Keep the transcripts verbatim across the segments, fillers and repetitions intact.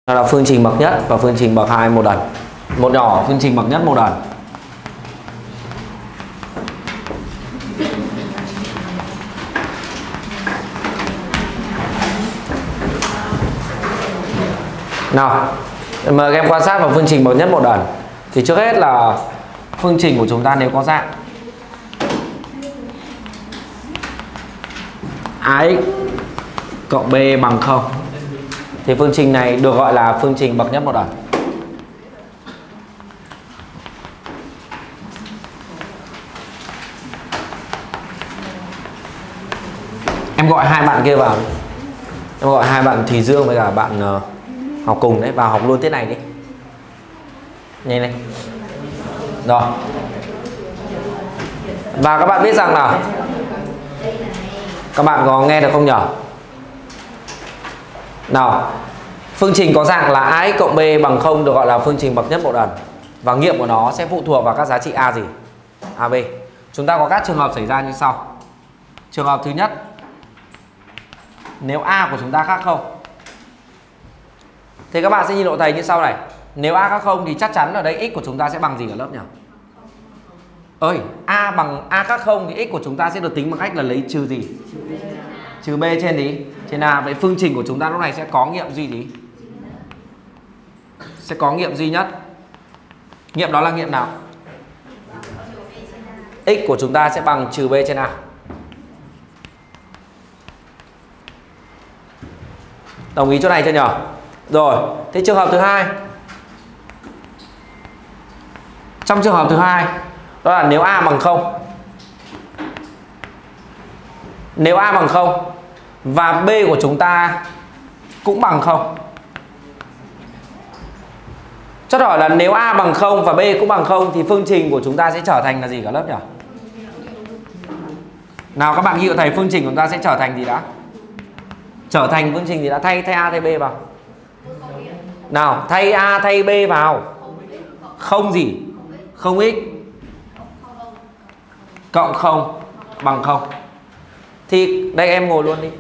là phương trình bậc nhất và phương trình bậc hai một lần. Một nhỏ phương trình bậc nhất một lần. Nào, mời các em quan sát vào phương trình bậc nhất một lần. Thì trước hết là phương trình của chúng ta nếu có dạng ax cộng b bằng không thì phương trình này được gọi là phương trình bậc nhất một lần. Em gọi hai bạn kia vào. Em gọi hai bạn Thùy Dương với cả bạn uh, học cùng đấy vào học luôn tiết này đi. Nhanh lên. Rồi. Và các bạn biết rằng là các bạn có nghe được không nhỉ? Nào, phương trình có dạng là ax cộng b bằng không được gọi là phương trình bậc nhất một lần. Và nghiệm của nó sẽ phụ thuộc vào các giá trị a gì? A, b. Chúng ta có các trường hợp xảy ra như sau. Trường hợp thứ nhất, nếu a của chúng ta khác không thì các bạn sẽ nhìn độ thầy như sau này. Nếu a khác không thì chắc chắn ở đây x của chúng ta sẽ bằng gì ở lớp nhỉ? Ơi, a bằng a khác không thì x của chúng ta sẽ được tính bằng cách là lấy trừ gì? Trừ b trên gì? Trên a. Vậy phương trình của chúng ta lúc này sẽ có nghiệm duy gì? Sẽ có nghiệm duy nhất. Nghiệm đó là nghiệm nào? X của chúng ta sẽ bằng trừ b trên a. Đồng ý chỗ này chưa nhỉ? Rồi, thế trường hợp thứ hai. Trong trường hợp thứ hai, đó là nếu a bằng không. Nếu a bằng không và b của chúng ta cũng bằng không. Chốt hỏi là nếu a bằng không và b cũng bằng không thì phương trình của chúng ta sẽ trở thành là gì cả lớp nhỉ? Nào các bạn ghi cho thầy phương trình của chúng ta sẽ trở thành gì đã? Trở thành phương trình gì đã? Thay thay a thay b vào. Nào, thay a thay b vào. Không gì? Không x cộng không bằng không. Thì đây em ngồi luôn đi.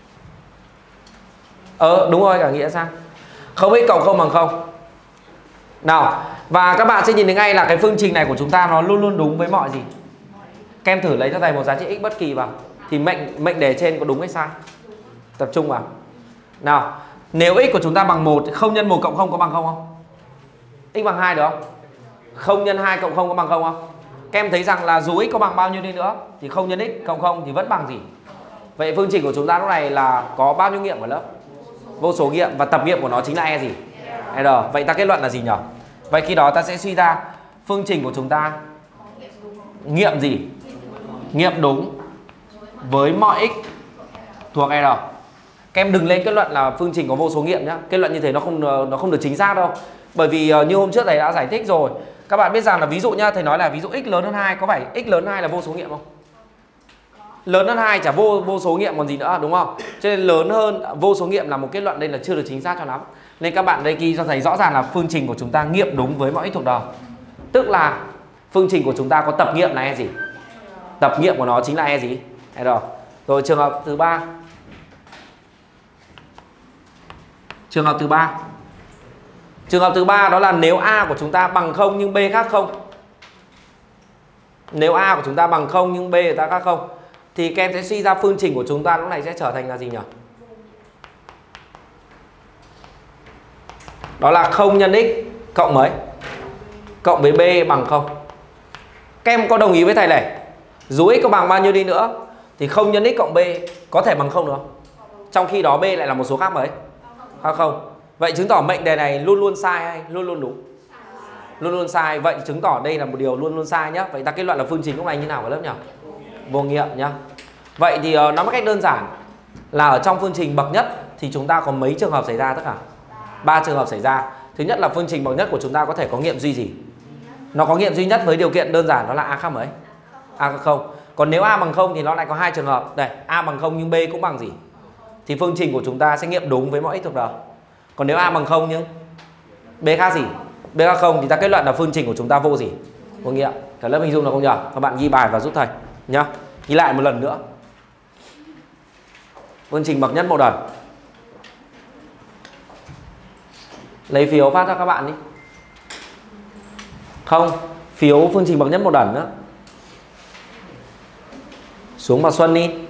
Ờ đúng rồi, cả nghĩa sang. Không x cộng không bằng không. Nào, và các bạn sẽ nhìn thấy ngay là cái phương trình này của chúng ta nó luôn luôn đúng với mọi gì. Các em thử lấy cho thầy một giá trị x bất kỳ vào. Thì mệnh mệnh đề trên có đúng hay sai? Tập trung vào. Nào, nếu x của chúng ta bằng một, không nhân một cộng không có bằng không không? X bằng hai được không? Không nhân hai cộng không có bằng không không? Các em thấy rằng là dù x có bằng bao nhiêu đi nữa thì không nhân x cộng không thì vẫn bằng gì? Vậy phương trình của chúng ta lúc này là có bao nhiêu nghiệm ở lớp? Vô số nghiệm, và tập nghiệm của nó chính là e gì? R. Vậy ta kết luận là gì nhỉ? Vậy khi đó ta sẽ suy ra phương trình của chúng ta nghiệm gì? Nghiệm đúng với mọi x thuộc R. Các em đừng lên kết luận là phương trình có vô số nghiệm nhá. Kết luận như thế nó không nó không được chính xác đâu. Bởi vì như hôm trước thầy đã giải thích rồi. Các bạn biết rằng là ví dụ nhá, thầy nói là ví dụ x lớn hơn hai, có phải x lớn hơn hai là vô số nghiệm không? Lớn hơn hai chả vô vô số nghiệm còn gì nữa đúng không? Cho nên lớn hơn vô số nghiệm là một kết luận đây là chưa được chính xác cho lắm. Nên các bạn đây ghi cho thầy rõ ràng là phương trình của chúng ta nghiệm đúng với mọi x thuộc đầu. Tức là phương trình của chúng ta có tập nghiệm là e gì? Tập nghiệm của nó chính là e gì? R. Rồi trường hợp thứ ba. Trường hợp thứ ba. Trường hợp thứ ba đó là nếu a của chúng ta bằng không nhưng b khác không. Nếu a của chúng ta bằng không nhưng b của ta khác không thì các em sẽ suy ra phương trình của chúng ta lúc này sẽ trở thành là gì nhỉ? Đó là không nhân x cộng mấy? Cộng với b bằng không. Các em có đồng ý với thầy này? Dù x có bằng bao nhiêu đi nữa thì không nhân x cộng b có thể bằng không được không? Trong khi đó b lại là một số khác mấy? Khác không. Vậy chứng tỏ mệnh đề này luôn luôn sai hay luôn luôn đúng? Luôn luôn sai. Vậy chứng tỏ đây là một điều luôn luôn sai nhá. Vậy ta kết luận là phương trình lúc này như nào ở lớp nhỉ? Vô nghiệm nhá. Vậy thì uh, nói một cách đơn giản là ở trong phương trình bậc nhất thì chúng ta có mấy trường hợp xảy ra tất cả? Ba trường hợp xảy ra. Thứ nhất là phương trình bậc nhất của chúng ta có thể có nghiệm duy gì? Nó có nghiệm duy nhất với điều kiện đơn giản đó là a khác mấy? A khác không. Còn nếu a bằng không thì nó lại có hai trường hợp. Đây, a bằng không nhưng b cũng bằng gì? Thì phương trình của chúng ta sẽ nghiệm đúng với mọi x thuộc đầu. Còn nếu a bằng không nhưng b khác gì? B khác không thì ta kết luận là phương trình của chúng ta vô gì? Vô nghiệm. Cả lớp hình dung là không nhỉ? Các bạn ghi bài và giúp thầy nhá. Ghi lại một lần nữa. Phương trình bậc nhất một lần. Lấy phiếu phát cho các bạn đi. Không, phiếu phương trình bậc nhất một ẩn nữa. Xuống bà Xuân đi.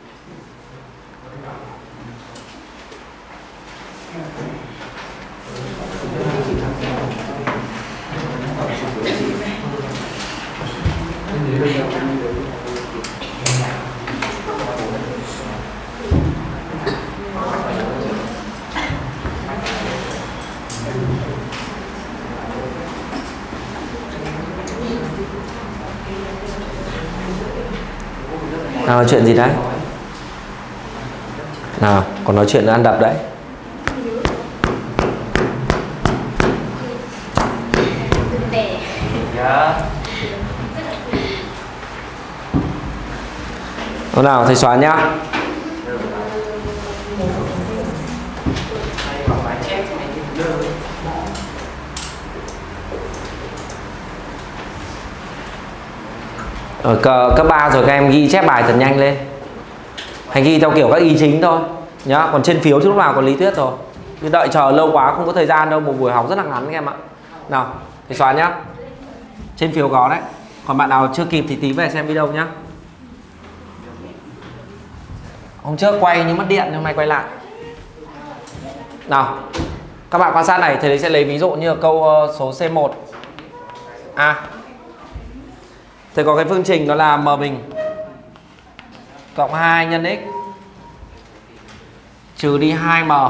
Nào, nói chuyện gì đấy? Nào, còn nói chuyện nữa ăn đập đấy. Hôm nào thầy xóa nhá. Ở cấp ba rồi các em ghi chép bài thật nhanh lên. Hay ghi theo kiểu các ý chính thôi nhá. Còn trên phiếu thì lúc nào còn lý thuyết rồi. Cứ đợi chờ lâu quá không có thời gian đâu. Một buổi học rất là ngắn các em ạ. Nào, thầy xóa nhá. Trên phiếu có đấy. Còn bạn nào chưa kịp thì tí về xem video nhá. Hôm trước quay nhưng mất điện, nhưng hôm nay quay lại. Nào, các bạn quan sát này, thầy sẽ lấy ví dụ như câu số C một. À, thầy có cái phương trình đó là m bình cộng hai nhân x trừ đi hai m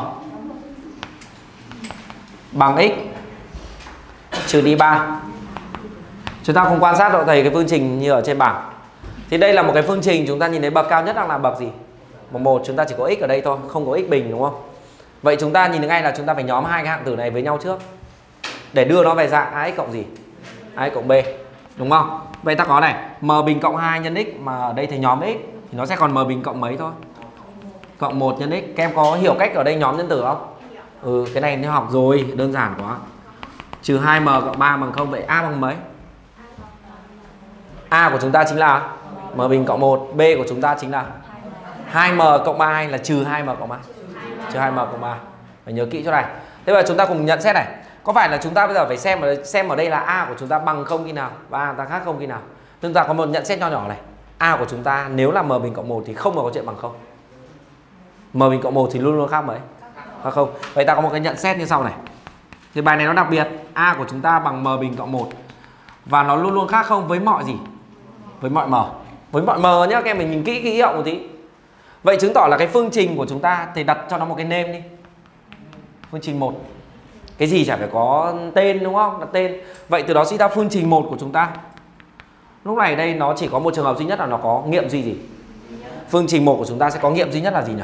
bằng x trừ đi ba. Chúng ta cùng quan sát độ thầy cái phương trình như ở trên bảng. Thì đây là một cái phương trình chúng ta nhìn thấy bậc cao nhất đang là bậc gì? Bậc một, chúng ta chỉ có x ở đây thôi, không có x bình đúng không? Vậy chúng ta nhìn thấy ngay là chúng ta phải nhóm hai cái hạng tử này với nhau trước để đưa nó về dạng ax cộng gì? Ax cộng b, đúng không? Vậy ta có này, m bình cộng hai nhân x, mà ở đây thì nhóm x thì nó sẽ còn m bình cộng mấy thôi? Cộng một nhân x. Các em có hiểu cách ở đây nhóm nhân tử không? Ừ, cái này nếu học rồi, đơn giản quá. Trừ hai m cộng ba bằng không, vậy a bằng mấy? A của chúng ta chính là m bình cộng một, b của chúng ta chính là hai m cộng ba hay là trừ hai m cộng ba? Trừ hai m cộng ba. Phải nhớ kỹ chỗ này. Thế bây giờ chúng ta cùng nhận xét này. Có phải là chúng ta bây giờ phải xem ở, xem ở đây là a của chúng ta bằng không khi nào và a ta khác không khi nào? Chúng ta có một nhận xét nho nhỏ này. A của chúng ta nếu là m bình cộng một thì không có chuyện bằng không. M bình cộng một thì luôn luôn khác mấy? Khác không. Vậy ta có một cái nhận xét như sau này. Thì bài này nó đặc biệt, a của chúng ta bằng m bình cộng một và nó luôn luôn khác không với mọi gì? Với mọi m. Với mọi m nhá, các em mình nhìn kỹ kỹ hiệu một tí. Vậy chứng tỏ là cái phương trình của chúng ta thì đặt cho nó một cái name đi. Phương trình một. Cái gì chả phải có tên đúng không? Đặt tên. Vậy từ đó suy ra phương trình một của chúng ta. Lúc này đây nó chỉ có một trường hợp duy nhất là nó có nghiệm duy gì? Phương trình một của chúng ta sẽ có nghiệm duy nhất là gì nhỉ?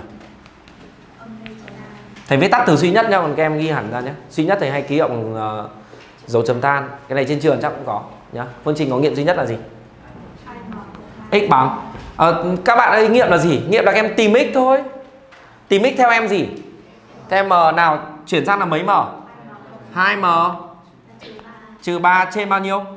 Thầy viết tắt từ duy nhất nhá, còn các em ghi hẳn ra nhé. Duy nhất thầy hay ký hiệu bằng uh, dấu chấm than. Cái này trên trường chắc cũng có nhá. Phương trình có nghiệm duy nhất là gì? X bằng à, các bạn ơi, nghiệm là gì? Nghiệm là các em tìm x thôi. Tìm x theo em gì? Theo em m nào chuyển sang là mấy m? hai m trừ ba trên bao nhiêu?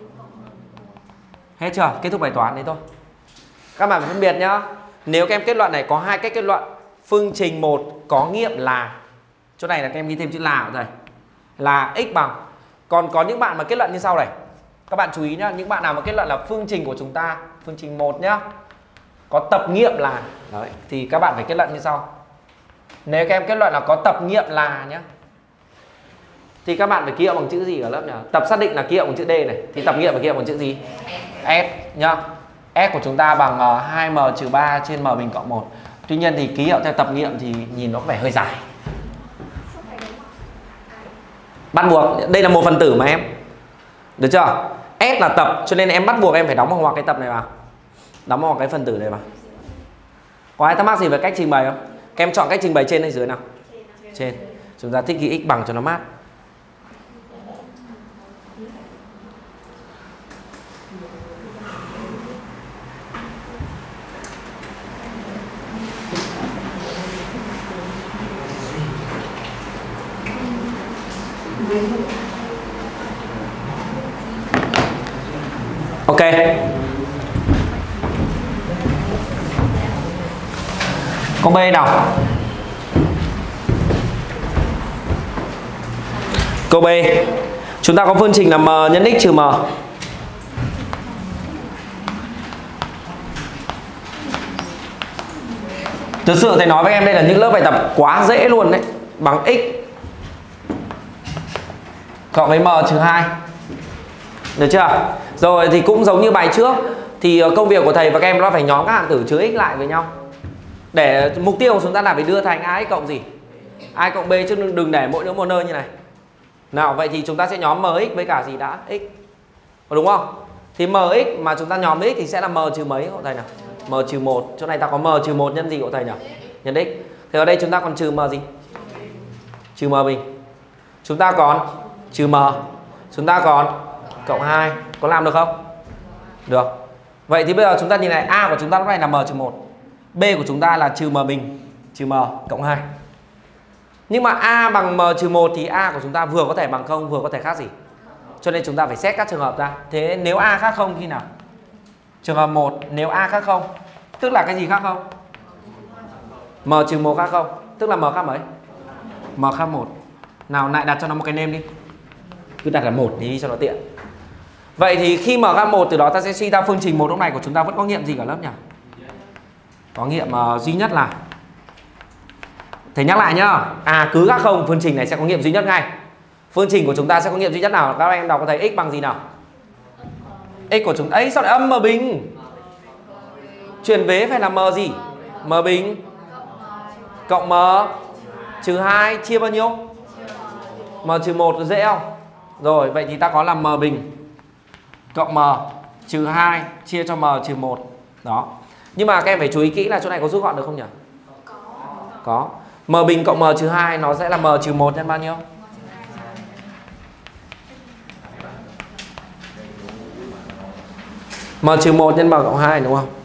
Hết chưa? Kết thúc bài toán đấy thôi. Các bạn phải phân biệt nhá. Nếu các em kết luận này có hai cách kết luận. Phương trình một có nghiệm là, chỗ này là các em ghi thêm chữ là ở đây, là x bằng. Còn có những bạn mà kết luận như sau này. Các bạn chú ý nhá, những bạn nào mà kết luận là phương trình của chúng ta, phương trình một nhá, có tập nghiệm là, đấy, thì các bạn phải kết luận như sau. Nếu các em kết luận là có tập nghiệm là nhá, thì các bạn phải ký hiệu bằng chữ gì ở lớp nhỉ? Tập xác định là ký hiệu bằng chữ D này, thì tập nghiệm phải ký hiệu bằng chữ gì? S nhá. S của chúng ta bằng uh, hai m trừ ba trên m bình cộng một. Tuy nhiên thì ký hiệu theo tập nghiệm thì nhìn nó có vẻ hơi dài. Bắt buộc, đây là một phần tử mà em. Được chưa? S là tập, cho nên em bắt buộc em phải đóng bằng ngoặc cái tập này vào. Đóng bằng ngoặc cái phần tử này vào. Có ai thắc mắc gì về cách trình bày không? Các em chọn cách trình bày trên hay dưới nào? Trên. Chúng ta thích ghi x bằng cho nó mát. Ok. Câu B nào. Câu B, chúng ta có phương trình là m nhân x trừ m. Thực sự thầy nói với em đây là những lớp bài tập quá dễ luôn đấy. Bằng x cộng với m trừ hai. Được chưa? Rồi thì cũng giống như bài trước, thì công việc của thầy và các em nó phải nhóm các hạng tử chứa x lại với nhau. Để mục tiêu của chúng ta là phải đưa thành ax cộng gì? A cộng b, chứ đừng để mỗi đứa một nơi như này. Nào, vậy thì chúng ta sẽ nhóm mx với cả gì đã? X. Đúng không? Thì mx mà chúng ta nhóm x thì sẽ là m trừ mấy cậu thầy nào? M trừ một. Chỗ này ta có m trừ một nhân gì cậu thầy nào? Nhân x. Thì ở đây chúng ta còn trừ m gì? Trừ m bình. Chúng ta còn trừ m. Chúng ta còn cộng hai. Có làm được không? Được. Vậy thì bây giờ chúng ta nhìn này, a của chúng ta lúc này là m trừ một. B của chúng ta là trừ m bình trừ m cộng hai. Nhưng mà a bằng m trừ một thì a của chúng ta vừa có thể bằng không, vừa có thể khác gì? Cho nên chúng ta phải xét các trường hợp ra. Thế nếu a khác không khi nào? Trường hợp một, nếu a khác không, tức là cái gì khác không? M trừ một khác không, tức là m khác mấy? M khác một. Nào lại đặt cho nó một cái name đi. Cứ đặt là một đi cho nó tiện. Vậy thì khi m khác một, từ đó ta sẽ suy ra phương trình một lúc này của chúng ta vẫn có nghiệm gì cả lớp nhỉ? Có nghiệm uh, duy nhất là, thầy nhắc lại nhá, à cứ khác không phương trình này sẽ có nghiệm duy nhất ngay. Phương trình của chúng ta sẽ có nghiệm duy nhất nào? Các em đọc có thấy x bằng gì nào? X của chúng ấy sao lại âm m bình? Chuyển vế phải là m gì? M bình cộng m trừ hai chia bao nhiêu? M trừ một dễ không? Rồi vậy thì ta có là m bình cộng m trừ hai chia cho m trừ một. Đó. Nhưng mà các em phải chú ý kỹ là chỗ này có rút gọn được không nhỉ? Có. Có. M bình cộng m trừ hai nó sẽ là m trừ một nhân bao nhiêu? M trừ một nhân m cộng hai đúng không?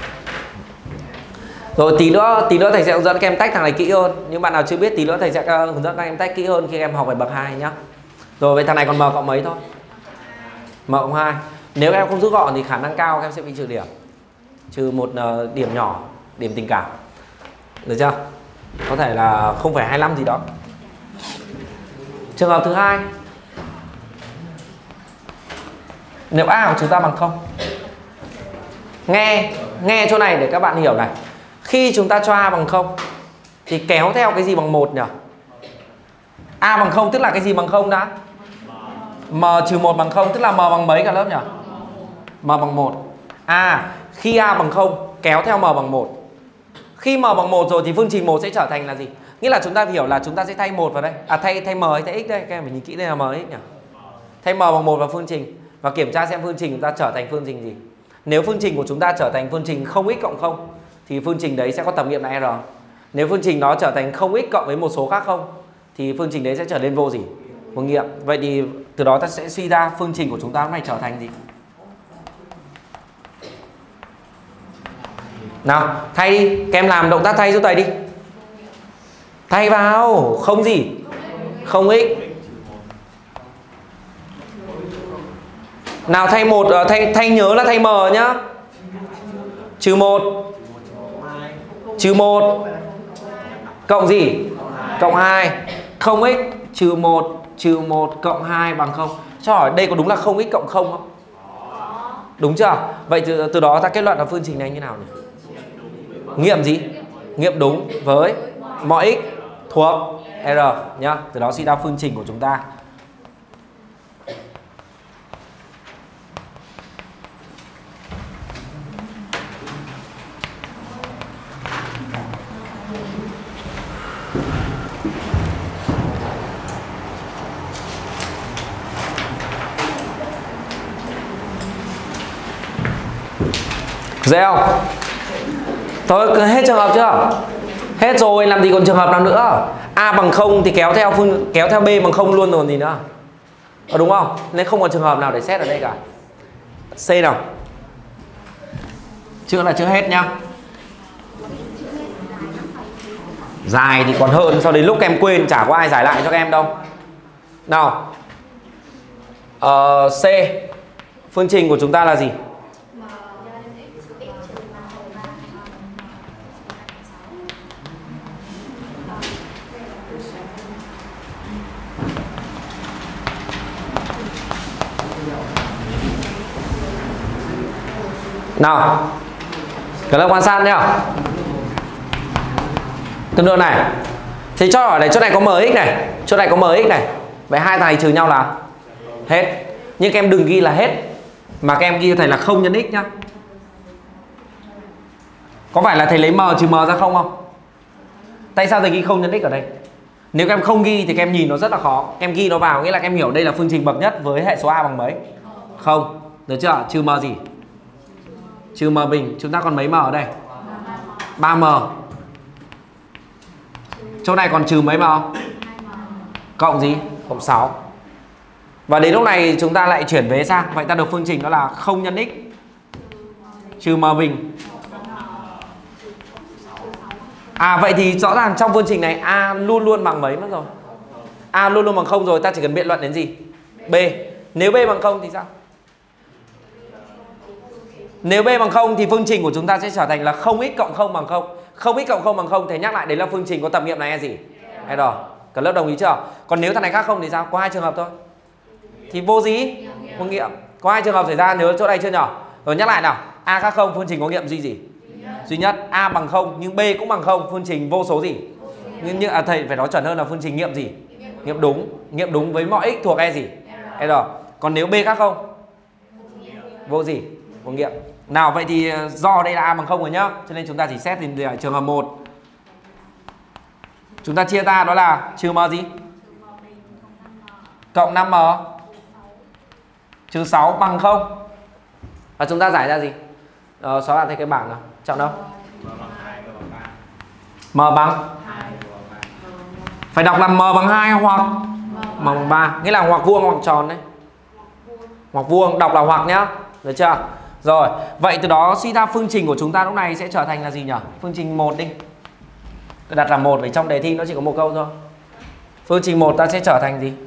Rồi tí nữa tí nữa thầy sẽ hướng dẫn các em tách thằng này kỹ hơn. Nhưng bạn nào chưa biết tí nữa thầy sẽ hướng dẫn các em tách kỹ hơn khi các em học về bậc hai nhá. Rồi vậy thằng này còn m cộng mấy thôi? M cộng hai. Nếu em không rút gọn thì khả năng cao các em sẽ bị trừ điểm. Trừ một uh, điểm nhỏ, điểm tình cảm. Được chưa? Có thể là không phẩy hai lăm gì đó. Trường hợp thứ hai, nếu a của chúng ta bằng không. Nghe nghe chỗ này để các bạn hiểu này. Khi chúng ta cho a bằng không thì kéo theo cái gì bằng một nhỉ? A bằng không tức là cái gì bằng không đã? M trừ một bằng không tức là m bằng mấy cả lớp nhỉ? M bằng một. À, khi a bằng không kéo theo m bằng một. Khi m bằng một rồi thì phương trình một sẽ trở thành là gì? Nghĩa là chúng ta hiểu là chúng ta sẽ thay một vào đây. À thay thay m hay thay x đây, các em phải nhìn kỹ đây là m x nhỉ? Thay m bằng một vào phương trình và kiểm tra xem phương trình chúng ta trở thành phương trình gì. Nếu phương trình của chúng ta trở thành phương trình không x cộng không thì phương trình đấy sẽ có tập nghiệm là r. Nếu phương trình nó trở thành không x cộng với một số khác không thì phương trình đấy sẽ trở nên vô gì? Vô nghiệm. Vậy thì từ đó ta sẽ suy ra phương trình của chúng ta hôm nay trở thành gì? Nào, thay đi, các em làm động tác thay giúp thầy đi. Thay vào, không gì? Không x. Nào thay một, thay thay nhớ là thay m nhá. Trừ một. Trừ một. Cộng gì? Cộng hai. Không x trừ một trừ một cộng hai bằng không. Cho hỏi đây có đúng là không x cộng không không? Đúng chưa? Vậy từ, từ đó ta kết luận là phương trình này như nào nhỉ? Nghiệm gì? Nghiệm đúng với mọi x thuộc R nhá. Từ đó suy ra phương trình của chúng ta. Dễ không? Thôi hết trường hợp chưa? Hết rồi, làm gì còn trường hợp nào nữa? A bằng không thì kéo theo phương kéo theo B bằng không luôn rồi còn gì nữa. Ờ, đúng không? Nên không còn trường hợp nào để xét ở đây cả. C nào. Chưa là chưa hết nhá. Dài thì còn hơn, sau đến lúc em quên chả có ai giải lại cho các em đâu. Nào. Ờ, C. Phương trình của chúng ta là gì? Nào, các lớp quan sát nhá. Tương đương này. Thì cho hỏi này, chỗ này có mx này, chỗ này có mx này. Vậy hai thằng này trừ nhau là hết. Nhưng các em đừng ghi là hết, mà các em ghi thầy là không nhân x nhá. Có phải là thầy lấy m trừ m ra không không? Tại sao thầy ghi không nhân x ở đây? Nếu các em không ghi thì các em nhìn nó rất là khó. Em ghi nó vào nghĩa là các em hiểu đây là phương trình bậc nhất với hệ số a bằng mấy? Không. Được chưa? Trừ m gì? Trừ m bình. Chúng ta còn mấy m ở đây? ba m. Chỗ này còn trừ mấy m? Cộng gì? Cộng sáu. Và đến lúc này chúng ta lại chuyển về sang. Vậy ta được phương trình đó là không nhân x trừ m bình. À vậy thì rõ ràng trong phương trình này a luôn luôn bằng mấy mất rồi? A luôn luôn bằng không rồi, ta chỉ cần biện luận đến gì? B. Nếu b bằng không thì sao? Nếu b bằng không thì phương trình của chúng ta sẽ trở thành là không x cộng không bằng không. không x cộng không bằng không, thế nhắc lại đấy là phương trình có tập nghiệm này là gì? R. Cả lớp đồng ý chưa? Còn nếu thằng này khác không thì sao? Có hai trường hợp thôi. Thì vô gì? Vô nghiệm. Có hai trường hợp xảy ra, nhớ chỗ này chưa nhỉ? Rồi nhắc lại nào. A khác không, phương trình có nghiệm duy gì? Duy nhất. A bằng không nhưng B cũng bằng không, phương trình vô số gì? Nhưng, nhưng à, thầy phải nói chuẩn hơn là phương trình nghiệm gì? Nghiệm đúng. Nghiệm đúng với mọi x thuộc E gì? R. Còn nếu B khác không? Vô gì? Vô nghiệm. Nào vậy thì do đây là A bằng không rồi nhá, cho nên chúng ta chỉ xét đến trường hợp một. Chúng ta chia ra đó là trừ m gì? Cộng năm m trừ sáu bằng không. Và chúng ta giải ra gì? Ờ, xóa lại thấy cái bảng nào. Chọn đâu? M bằng. Phải đọc là m bằng hai hoặc m bằng ba. Nghĩa là hoặc vuông hoặc tròn đấy. Hoặc vuông, đọc là hoặc nhá. Được chưa? Rồi, vậy từ đó suy ra phương trình của chúng ta lúc này sẽ trở thành là gì nhỉ? Phương trình một đi. Tôi đặt là một vì trong đề thi nó chỉ có một câu thôi. Phương trình một ta sẽ trở thành gì?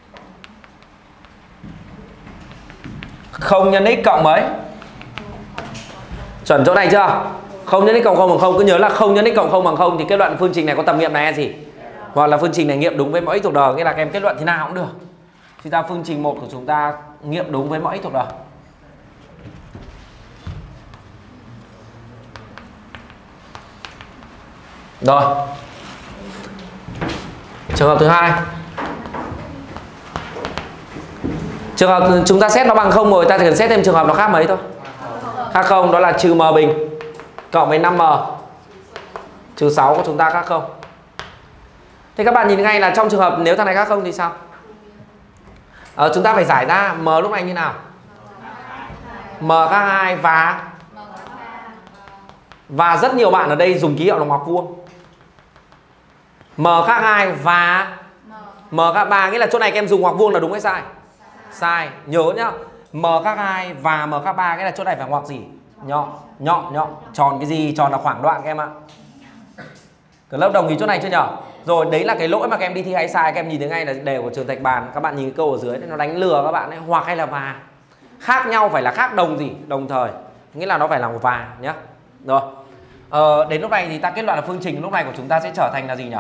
Không nhân x cộng mấy? Chuẩn chỗ này chưa? Không nhân x cộng không bằng không, cứ nhớ là không nhân x cộng không bằng không thì kết luận phương trình này có tầm nghiệm này là gì? Hoặc là phương trình này nghiệm đúng với mọi x thuộc d, nghĩa là các em kết luận thế nào cũng được. Thì ra phương trình một của chúng ta nghiệm đúng với mọi x thuộc d. Rồi. Trường hợp thứ hai. Trường hợp chúng ta xét nó bằng không rồi, ta chỉ cần xét thêm trường hợp nó khác mấy thôi. Khác không, đó là trừ m bình cộng với năm m trừ sáu của chúng ta khác không. Thế các bạn nhìn ngay là trong trường hợp nếu thằng này khác không thì sao? Ờ, chúng ta phải giải ra m lúc này như nào? M khác hai và và rất nhiều bạn ở đây dùng ký hiệu là ngoặc vuông. M khác hai và M khác ba, nghĩa là chỗ này các em dùng ngoặc vuông là đúng hay sai? Sai. Nhớ nhá. M khác hai và M khác ba, nghĩa là chỗ này phải ngoặc gì? Nhọn, nhọn, nhọn. Tròn cái gì? Tròn là khoảng đoạn các em ạ. Cả lớp đồng ý chỗ này chưa nhở? Rồi đấy là cái lỗi mà các em đi thi hay sai. Các em nhìn thấy ngay là đề của trường Thạch Bàn. Các bạn nhìn cái câu ở dưới nó đánh lừa các bạn ấy. Hoặc hay là và. Khác nhau phải là khác đồng gì? Đồng thời. Nghĩa là nó phải là và nhá. Rồi. Ờ, đến lúc này thì ta kết luận là phương trình lúc này của chúng ta sẽ trở thành là gì nhỉ?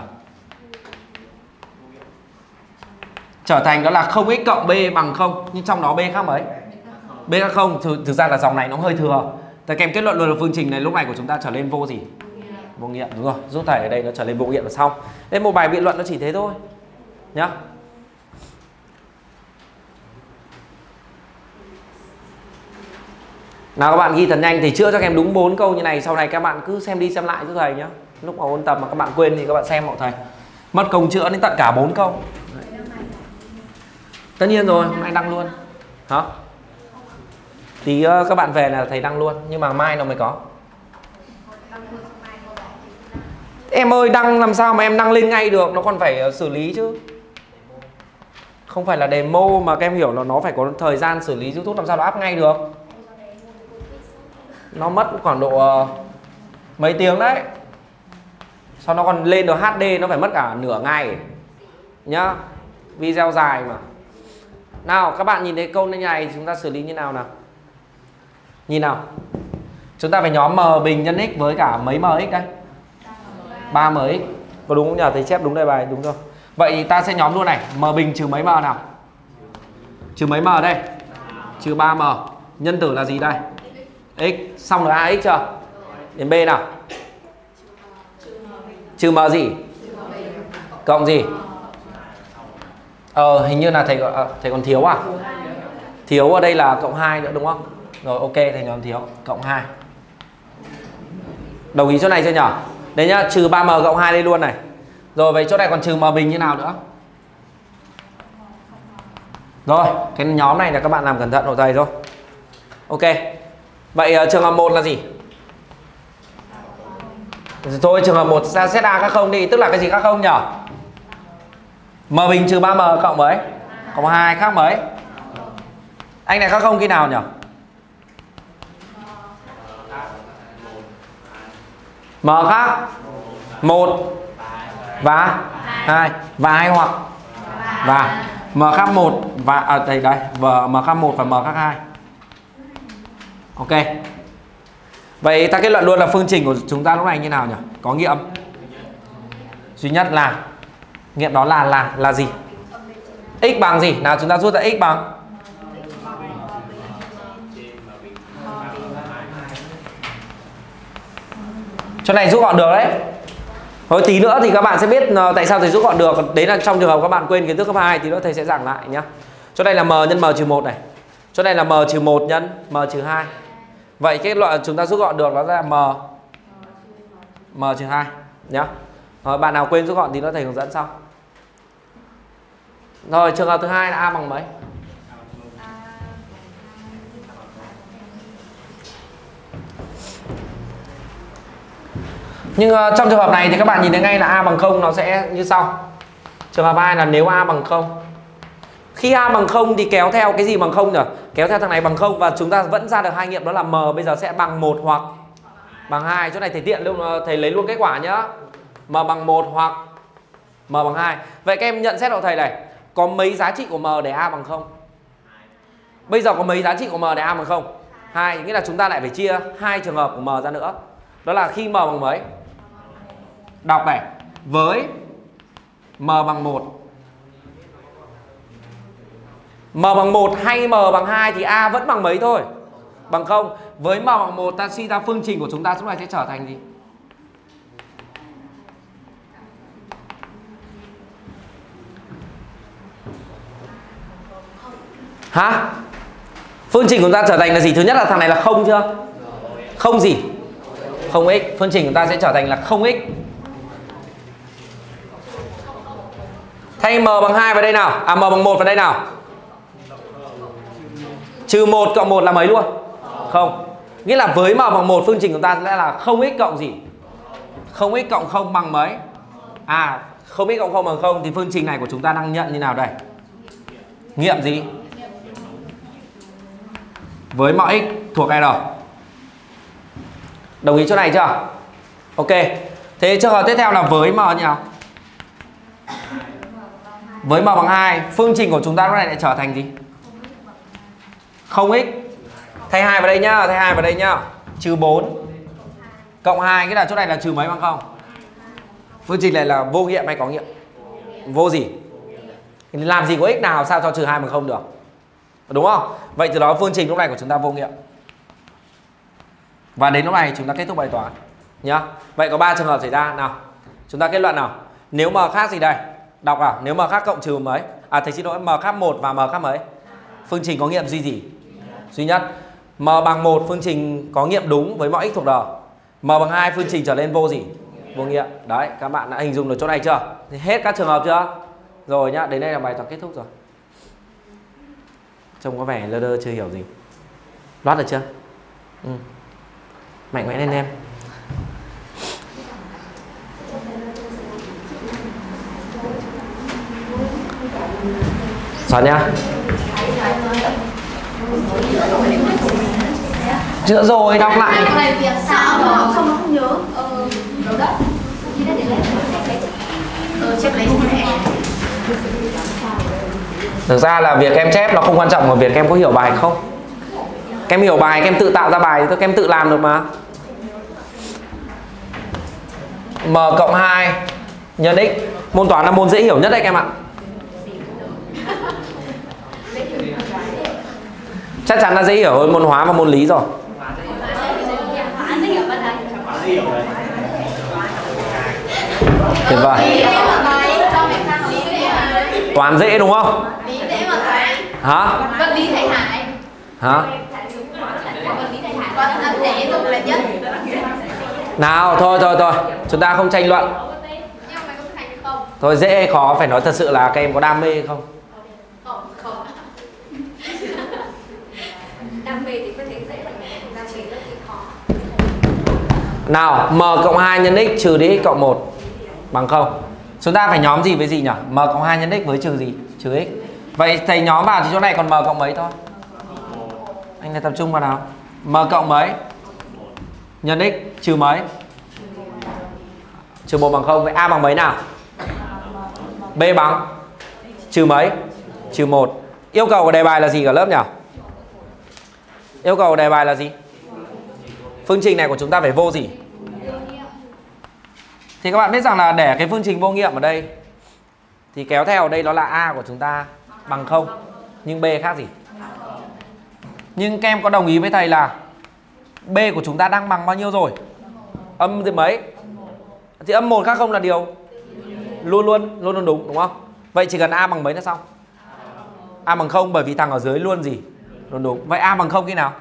Trở thành đó là không x cộng b bằng không. Nhưng trong đó b khác mấy? B khác không. Thực, thực ra là dòng này nó hơi thừa. Thì kèm kết luận luôn là phương trình này lúc này của chúng ta trở lên vô gì? Vô nghiệm. Đúng rồi. Rút thầy ở đây nó trở lên vô nghiệm là xong. Nên một bài biện luận nó chỉ thế thôi nhá. Nào các bạn ghi thật nhanh thì chữa cho các em đúng bốn câu như này. Sau này các bạn cứ xem đi xem lại giúp thầy nhá. Lúc mà ôn tập mà các bạn quên thì các bạn xem hộ thầy. Mất công chữa đến tận cả bốn câu. Tất nhiên rồi, hôm nay đăng luôn. Hả? Tí uh, các bạn về là thầy đăng luôn. Nhưng mà mai nó mới có. Em ơi, đăng làm sao mà em đăng lên ngay được? Nó còn phải uh, xử lý chứ. Không phải là demo mà các em hiểu là nó phải có thời gian xử lý YouTube, làm sao nó up ngay được. Nó mất khoảng độ uh, mấy tiếng đấy. Sau nó còn lên được hát đê nó phải mất cả nửa ngày nhá. Video dài mà. Nào các bạn nhìn thấy câu này chúng ta xử lý như nào nào? Nhìn nào. Chúng ta phải nhóm m bình nhân x với cả mấy mx đây? ba mx. Có đúng không nhỉ? Thầy chép đúng đây bài, đúng rồi. Vậy thì ta sẽ nhóm luôn này. M bình trừ mấy m nào? Trừ mấy m đây? Trừ ba m. Nhân tử là gì đây? x xong được ax chưa? Đến b nào. Trừ m gì? Cộng gì? Ờ hình như là thầy à, thầy còn thiếu à? Thiếu ở đây là cộng hai nữa đúng không? Rồi ok, thầy còn thiếu cộng hai. Đồng ý chỗ này chưa nhỉ? Đấy nhá, trừ ba m cộng hai đây luôn này. Rồi vậy chỗ này còn trừ m bình như nào nữa? Rồi, cái nhóm này là các bạn làm cẩn thận hộ thầy thôi. Ok. Vậy uh, trường hợp một là gì? Thôi trường hợp một ra xét A các không đi, tức là cái gì các không nhỉ? M bình trừ ba m cộng mấy? Cộng hai khác mấy? Anh này các không khi nào nhỉ? M khác một và hai và hai hoặc và m khác một và à, đây đây và m khác một và m khác hai. Ok. Vậy ta kết luận luôn là phương trình của chúng ta lúc này như nào nhỉ? Có nghiệm duy nhất là nghiệm đó là là là gì? X bằng gì? Nào chúng ta rút ra x bằng chỗ này rút gọn được đấy. Thôi tí nữa thì các bạn sẽ biết tại sao thầy rút gọn được. Đấy là trong trường hợp các bạn quên kiến thức cấp hai, tí nữa thầy sẽ giảng lại nhá. Chỗ đây là m nhân m trừ một này. Chỗ này là m trừ một nhân m trừ hai. Vậy cái loại chúng ta rút gọn được đó là m m trừ hai nhá. Rồi, bạn nào quên rút gọn tí nữa thầy hướng dẫn sau. Rồi trường hợp thứ hai là a bằng mấy? Nhưng uh, trong trường hợp này thì các bạn nhìn thấy ngay là a bằng không nó sẽ như sau. Trường hợp hai là nếu a bằng không. Khi a bằng không thì kéo theo cái gì bằng không nhỉ? Kéo theo thằng này bằng không và chúng ta vẫn ra được hai nghiệm đó là m bây giờ sẽ bằng một hoặc bằng hai. Chỗ này thầy tiện luôn, thầy lấy luôn kết quả nhá. M bằng một hoặc m bằng hai. Vậy các em nhận xét hộ thầy này, có mấy giá trị của m để a bằng không? Bây giờ có mấy giá trị của m để a bằng không? hai, nghĩa là chúng ta lại phải chia hai trường hợp của m ra nữa. Đó là khi m bằng mấy? Đọc này, với m bằng một. M bằng một hay m bằng hai thì a vẫn bằng mấy thôi? Bằng không. Với m bằng một ta suy ra phương trình của chúng ta lúc này sẽ trở thành gì? Hả? Phương trình của chúng ta trở thành là gì? Thứ nhất là thằng này là không chưa? Không gì? Không x. Phương trình của ta sẽ trở thành là không x. Thay m bằng hai vào đây nào? À m bằng một vào đây nào? Trừ một cộng một là mấy luôn? Không. Nghĩa là với m bằng một phương trình của ta sẽ là không x cộng gì? không x cộng không bằng mấy? À không x cộng không bằng không thì phương trình này của chúng ta đang nhận như nào đây? Nghiệm gì? Với mọi x thuộc R. Đồng ý chỗ này chưa? Ok. Thế trường hợp tiếp theo là với m như nào? Với m bằng hai, phương trình của chúng ta lúc này lại trở thành gì? không x. Thay hai vào đây nhá, thay hai vào đây nhá. Trừ bốn cộng hai, cái là chỗ này là trừ mấy bằng không? Phương trình này là vô nghiệm hay có nghiệm? Vô gì? Làm gì có x nào sao cho trừ hai bằng không được? Đúng không? Vậy từ đó phương trình lúc này của chúng ta vô nghiệm. Và đến lúc này chúng ta kết thúc bài toán nhá. Vậy có ba trường hợp xảy ra nào. Chúng ta kết luận nào. Nếu m khác gì đây? Đọc nào, nếu m khác cộng trừ mấy? À thầy xin lỗi, m khác một và m khác mấy? Phương trình có nghiệm duy gì? Duy nhất. M bằng một phương trình có nghiệm đúng với mọi x thuộc R. M bằng hai phương trình trở lên vô gì? Vô nghiệm. Đấy, các bạn đã hình dung được chỗ này chưa? Thì hết các trường hợp chưa? Rồi nhá, đến đây là bài toán kết thúc rồi. Trông có vẻ lơ đơ chưa hiểu gì. Loát được chưa? Ừ. Mạnh mẽ lên em. Soạn nhá. Chữa rồi, đọc lại. Sao mà không không nhớ. Ờ, đâu đó. Đi ra để lấy Ờ, chép lấy Thực ra là việc em chép nó không quan trọng mà việc em có hiểu bài không. Các em hiểu bài, các em tự tạo ra bài thì các em tự làm được mà. M cộng hai nhân x. Môn toán là môn dễ hiểu nhất đấy các em ạ. Chắc chắn là dễ hiểu hơn môn hóa và môn lý rồi. Tuyệt vời. Toán dễ đúng không? Hả? Vật lý thầy Hải. Hả? Vật lý thầy Hải con âm dễ dùng là nhất. Nào thôi thôi thôi, chúng ta không tranh luận. Thôi dễ hay khó phải nói thật sự là các em có đam mê hay không? Không, không. Đam mê thì có thể dễ là đam mê rất là khó. Nào, m cộng hai nhân x trừ đi x cộng một bằng không. Chúng ta phải nhóm gì với gì nhỉ? M cộng hai nhân x với trừ gì? Trừ x. Vậy thầy nhóm vào thì chỗ này còn m cộng mấy thôi? Anh này tập trung vào nào? M cộng mấy? Nhân x trừ mấy? Trừ một bằng không. Vậy a bằng mấy nào? B bằng trừ mấy? Trừ một. Yêu cầu của đề bài là gì cả lớp nhỉ? Yêu cầu của đề bài là gì? Phương trình này của chúng ta phải vô gì? Thì các bạn biết rằng là để cái phương trình vô nghiệm ở đây thì kéo theo ở đây nó là a của chúng ta bằng không. Nhưng b khác gì? Nhưng các em có đồng ý với thầy là b của chúng ta đang bằng bao nhiêu rồi? Âm thì mấy? Thì âm một khác không là điều luôn luôn luôn luôn đúng, đúng không? Vậy chỉ cần a bằng mấy là xong. A bằng không, bởi vì thằng ở dưới luôn gì? Luôn đúng. Vậy a bằng không khi nào?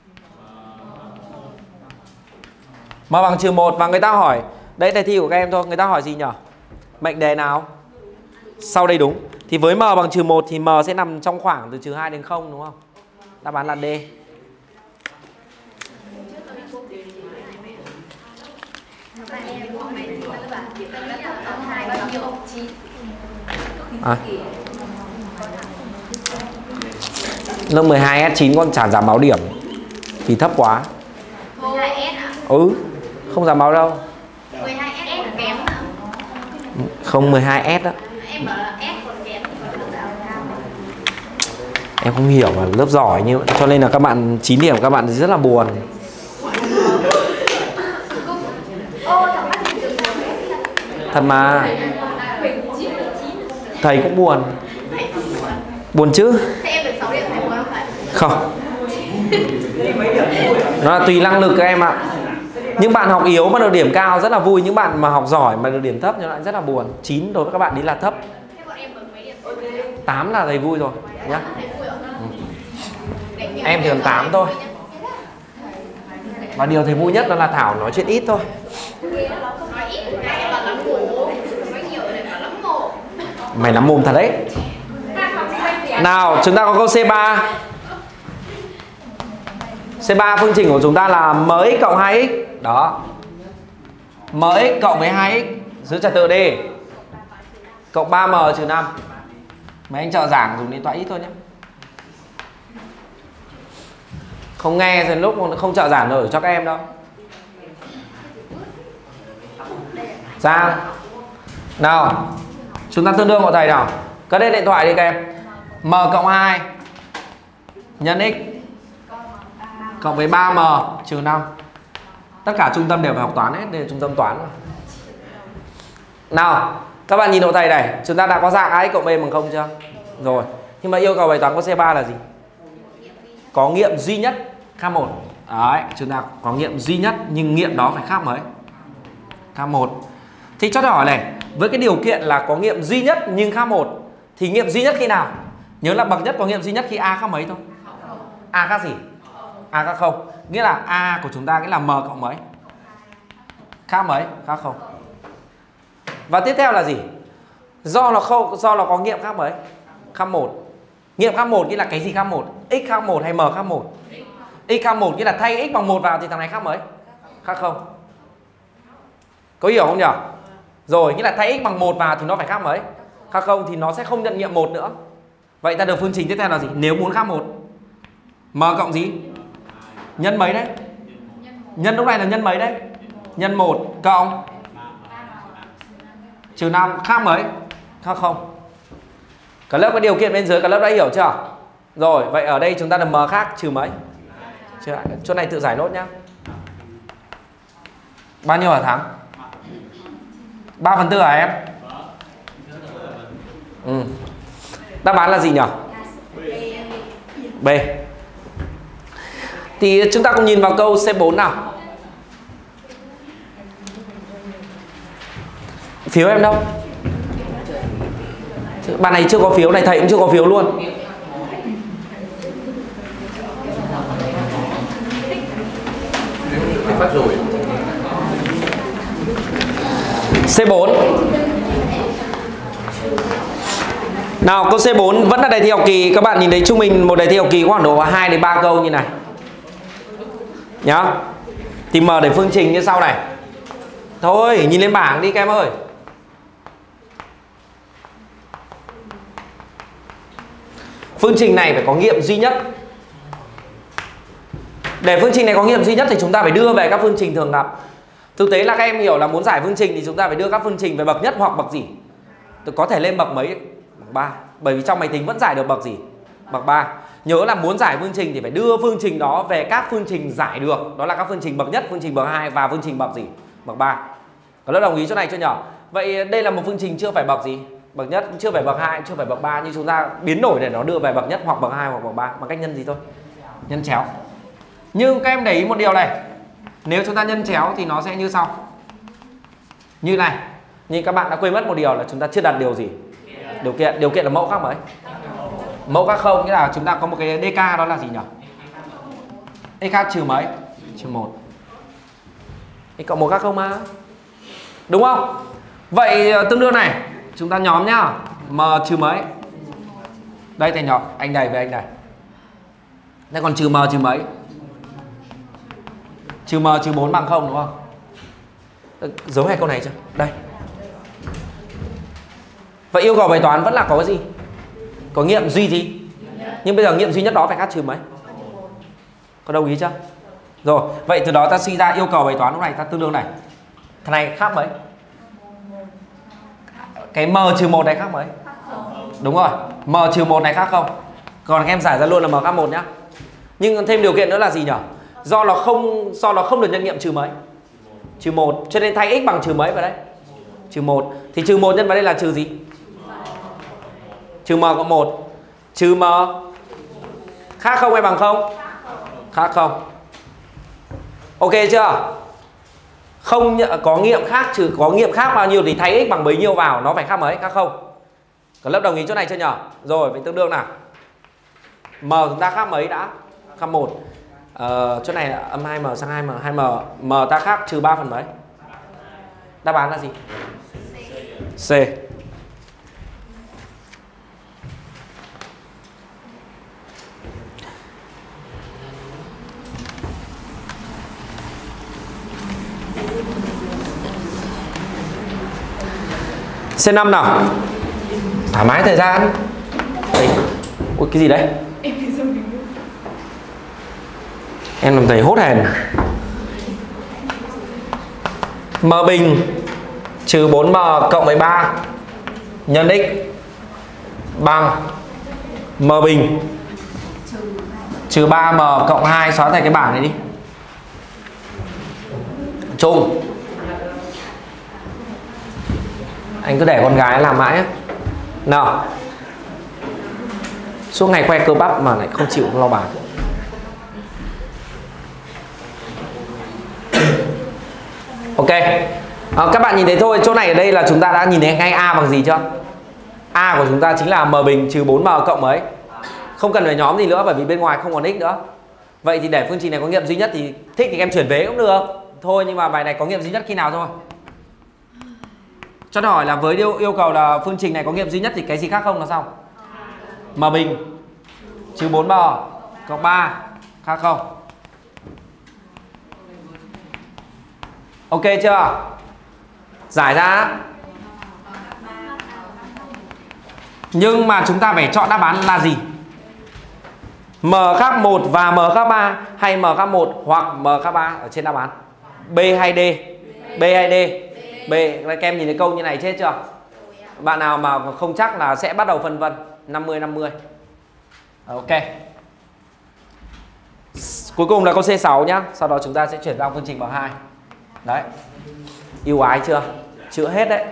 M bằng trừ một. Và người ta hỏi, đấy đề thi của các em thôi, người ta hỏi gì nhỉ? Mệnh đề nào? Sau đây đúng. Thì với m bằng trừ một thì m sẽ nằm trong khoảng từ trừ hai đến không, đúng không? Đáp án là D. À. Lớp mười hai S chín con chả giảm báo điểm thì thấp quá. mười hai S à? Ừ, không giảm báo đâu. mười hai S là kém hả? Không, mười hai S đó. Em bảo là S còn kém. Em không hiểu là lớp giỏi như cho nên là các bạn chín điểm các bạn rất là buồn. Thật mà. Thầy cũng buồn. Buồn chứ? Thế em được sáu điểm thầy buồn không phải? Không. Nó là tùy năng lực các em ạ. Những bạn học yếu mà được điểm cao rất là vui. Những bạn mà học giỏi mà được điểm thấp thì lại rất là buồn. Chín đối với các bạn đi là thấp. Tám là thầy vui rồi nhá. Ừ. Em thì còn tám thôi. Và điều thầy vui nhất đó là Thảo nói chuyện ít thôi. Mày nắm mồm thật đấy. Nào, chúng ta có câu C ba. C ba phương trình của chúng ta là mx cộng hai x. Đó. Mx cộng với hai x giữ trật tự đi. Cộng ba m trừ năm. Mấy anh trợ giảng dùng điện thoại ít thôi nhé. Không nghe rồi lúc không trợ giảng nổi cho các em đâu. Giang. Nào, chúng ta tương đương của thầy nào. Cất hết điện thoại đi các em. M cộng hai nhân x cộng với ba m trừ năm. Tất cả trung tâm đều phải học toán hết, đây là trung tâm toán. Nào, các bạn nhìn hộ thầy này, chúng ta đã có dạng a x cộng b bằng không chưa? Rồi. Nhưng mà yêu cầu bài toán của C ba là gì? Có nghiệm duy nhất khác một. Đấy, chúng ta có nghiệm duy nhất nhưng nghiệm đó phải khác mấy? Khác một. Thì cho tôi hỏi này, với cái điều kiện là có nghiệm duy nhất nhưng khác một thì nghiệm duy nhất khi nào? Nhớ là bậc nhất có nghiệm duy nhất khi a khác mấy thôi? A khác gì? A khác không. Nghĩa là a của chúng ta nghĩa là m cộng mấy? Khác mấy? Khác không. Và tiếp theo là gì? Do nó không do nó có nghiệm khác mấy? Khác một. Nghiệm khác một nghĩa là cái gì khác một? X khác một hay m khác một? X khác một nghĩa là thay x bằng một vào thì thằng này khác mấy? Khác không. Có hiểu không nhỉ? Rồi, nghĩa là thay x bằng một vào thì nó phải khác mấy? Khác không thì nó sẽ không nhận nghiệm một nữa. Vậy ta được phương trình tiếp theo là gì? Nếu muốn khác một, m cộng gì? Nhân mấy đấy? Nhân lúc này là nhân mấy đấy? Nhân một cộng trừ năm khác mấy? Khác không. Cả lớp có điều kiện bên dưới, cả lớp đã hiểu chưa? Rồi, vậy ở đây chúng ta được m khác trừ mấy? Trừ lại. Chỗ này tự giải nốt nhá. Bao nhiêu hả Thắng? ba phần tư hả em? Ừ. Đáp án là gì nhỉ? B. Thì chúng ta cùng nhìn vào câu C bốn nào. Phiếu em đâu? Bạn này chưa có phiếu này, thầy cũng chưa có phiếu luôn. Phát rồi. C bốn. Nào câu C bốn vẫn là đề thi học kỳ. Các bạn nhìn thấy trung bình một đề thi học kỳ có khoảng độ hai đến ba câu như này nhá. Thì mở để phương trình như sau này. Thôi nhìn lên bảng đi các em ơi. Phương trình này phải có nghiệm duy nhất. Để phương trình này có nghiệm duy nhất thì chúng ta phải đưa về các phương trình thường gặp. Thực tế là các em hiểu là muốn giải phương trình thì chúng ta phải đưa các phương trình về bậc nhất hoặc bậc gì. Có thể lên bậc mấy? Bậc ba. Bởi vì trong máy tính vẫn giải được bậc gì? Bậc ba. Nhớ là muốn giải phương trình thì phải đưa phương trình đó về các phương trình giải được. Đó là các phương trình bậc nhất, phương trình bậc hai và phương trình bậc gì? Bậc ba. Có lớp đồng ý chỗ này chưa nhỉ? Vậy đây là một phương trình chưa phải bậc gì? Bậc nhất, chưa phải bậc hai, chưa phải bậc ba, nhưng chúng ta biến đổi để nó đưa về bậc nhất hoặc bậc hai hoặc bậc ba bằng cách nhân gì thôi? Nhân chéo. Nhưng các em để ý một điều này. Nếu chúng ta nhân chéo thì nó sẽ như sau. Như này. Nhưng các bạn đã quên mất một điều là chúng ta chưa đặt điều gì? Điều kiện. Điều kiện là mẫu khác mấy? Mẫu khác không, nghĩa là chúng ta có một cái dk đó là gì nhỉ? Dk trừ mấy? Trừ một. X cộng một khác không mà. Đúng không? Vậy tương đương này, chúng ta nhóm nhá. M trừ mấy? Đây thầy nhóm, anh này với anh này. Đây còn trừ m trừ mấy? Trừ m trừ bốn bằng không đúng không? Giấu hai câu này chưa? Đây. Vậy yêu cầu bài toán vẫn là có cái gì? Có nghiệm duy gì? Nhưng bây giờ nghiệm duy nhất đó phải khác trừ mấy? Có đồng ý chưa? Rồi, vậy từ đó ta suy ra yêu cầu bài toán lúc này ta tương đương này. Thằng này khác mấy? Cái m trừ một này khác mấy? Đúng rồi, m trừ một này khác không? Còn các em giải ra luôn là m khác một nhá. Nhưng thêm điều kiện nữa là gì nhỉ? Do nó không do nó không được nhân nghiệm trừ mấy? Trừ một, cho nên thay x bằng trừ mấy vào đấy? Trừ một. Thì trừ một nhân vào đây là trừ gì? Trừ m cộng một. Trừ m khác không hay bằng không? Khác không. Ok chưa? Không có nghiệm khác trừ có nghiệm khác bao nhiêu thì thay x bằng bấy nhiêu vào, nó phải khác mấy? Khác không. Có lớp đồng ý chỗ này chưa nhỉ? Rồi, vậy tương đương nào. M chúng ta khác mấy đã? Khác một. Ờ, chỗ này là âm hai m sang hai m, hai m. M ta khác trừ ba phần mấy? Đáp án là gì? C. C năm nào. Thoải mái thời gian. Đấy. Ôi cái gì đấy? Em làm thầy hốt hèn. M bình trừ bốn m cộng với ba nhân x bằng m bình trừ ba m cộng hai, xóa thành cái bảng này đi. Chung. Anh cứ để con gái làm mãi. Nào. Suốt ngày khoe cơ bắp mà lại không chịu lau bàn. Ok. À, các bạn nhìn thấy thôi, chỗ này ở đây là chúng ta đã nhìn thấy ngay A bằng gì chưa? A của chúng ta chính là m bình trừ bốn m cộng mấy? Không cần phải nhóm gì nữa bởi vì bên ngoài không còn x nữa. Vậy thì để phương trình này có nghiệm duy nhất thì thích thì em chuyển vế cũng được. Thôi nhưng mà bài này có nghiệm duy nhất khi nào thôi. Cho hỏi là với yêu, yêu cầu là phương trình này có nghiệm duy nhất thì cái gì khác không là sao? M bình trừ bốn m cộng ba khác không? Ok chưa? Giải ra. Nhưng mà chúng ta phải chọn đáp án là gì? M khác một và m khác ba hay m khác một hoặc m khác ba ở trên đáp án? B hay D? B hay D? B. Các em nhìn thấy câu như này chết chưa? Bạn nào mà không chắc là sẽ bắt đầu phân vân. Năm mươi năm mươi. Ok. Cuối cùng là câu C sáu nhá. Sau đó chúng ta sẽ chuyển sang phương trình bậc hai. Đấy. Yêu ái chưa? Chữa hết đấy.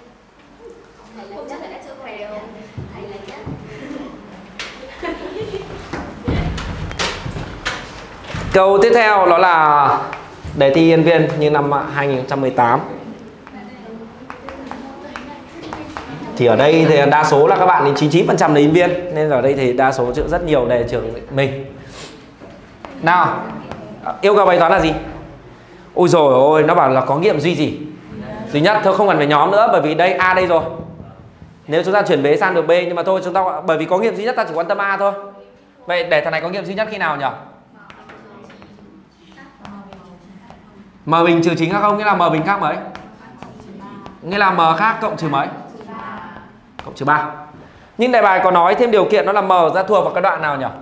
Câu tiếp theo đó là đề thi nhân viên như năm hai nghìn không trăm mười tám. Thì ở đây thì đa số là các bạn đến chín mươi chín phần trăm là in viên, nên ở đây thì đa số chữ rất nhiều đề trường mình. Nào, yêu cầu bài toán là gì? Ôi rồi ôi, nó bảo là có nghiệm duy gì? Duy nhất. Thôi không cần phải nhóm nữa, bởi vì đây A đây rồi. Nếu chúng ta chuyển vế sang được B, nhưng mà thôi chúng ta bởi vì có nghiệm duy nhất ta chỉ quan tâm A thôi. Vậy để thằng này có nghiệm duy nhất khi nào nhỉ? M bình trừ chính hay không? Nghĩa là M bình khác mấy? Nghĩa là M khác cộng trừ mấy? Cộng trừ ba. Nhưng đề bài có nói thêm điều kiện đó là M ra thuộc vào cái đoạn nào nhỉ?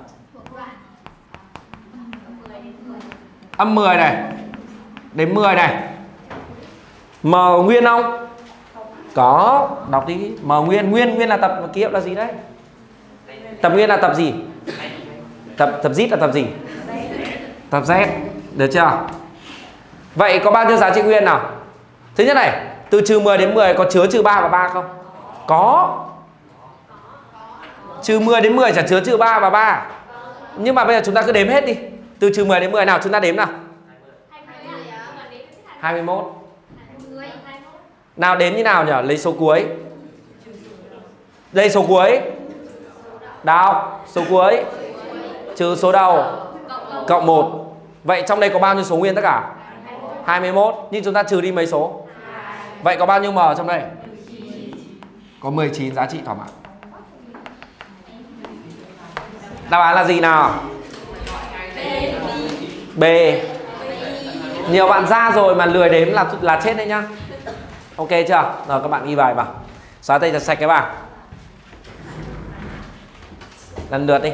Âm mười này đến mười này. M nguyên không? Có. Đọc đi. M nguyên. Nguyên nguyên là tập ký hiệu là gì đấy? Tập nguyên là tập gì? Tập tập Z là tập gì? Tập Z. Được chưa? Vậy có bao nhiêu giá trị nguyên nào? Thứ nhất này, từ trừ mười đến mười có chứa trừ ba và ba không? Có. Trừ mười đến mười chả chứa trừ ba và ba. Nhưng mà bây giờ chúng ta cứ đếm hết đi. Từ trừ mười đến mười nào chúng ta đếm nào? hai mươi mốt. Nào đếm như nào nhỉ? Lấy số cuối. Đây số cuối. Đọc số cuối trừ số đầu cộng một. Vậy trong đây có bao nhiêu số nguyên tất cả? hai mươi mốt. Nhưng chúng ta trừ đi mấy số? Vậy có bao nhiêu M trong đây? Có mười chín giá trị thỏa mãn. Đáp án là gì nào? B. Nhiều bạn ra rồi mà lười đếm là là chết đấy nhá. Ok chưa? Rồi các bạn ghi bài vào. Xóa tay thật sạch cái bảng. Lần lượt đi.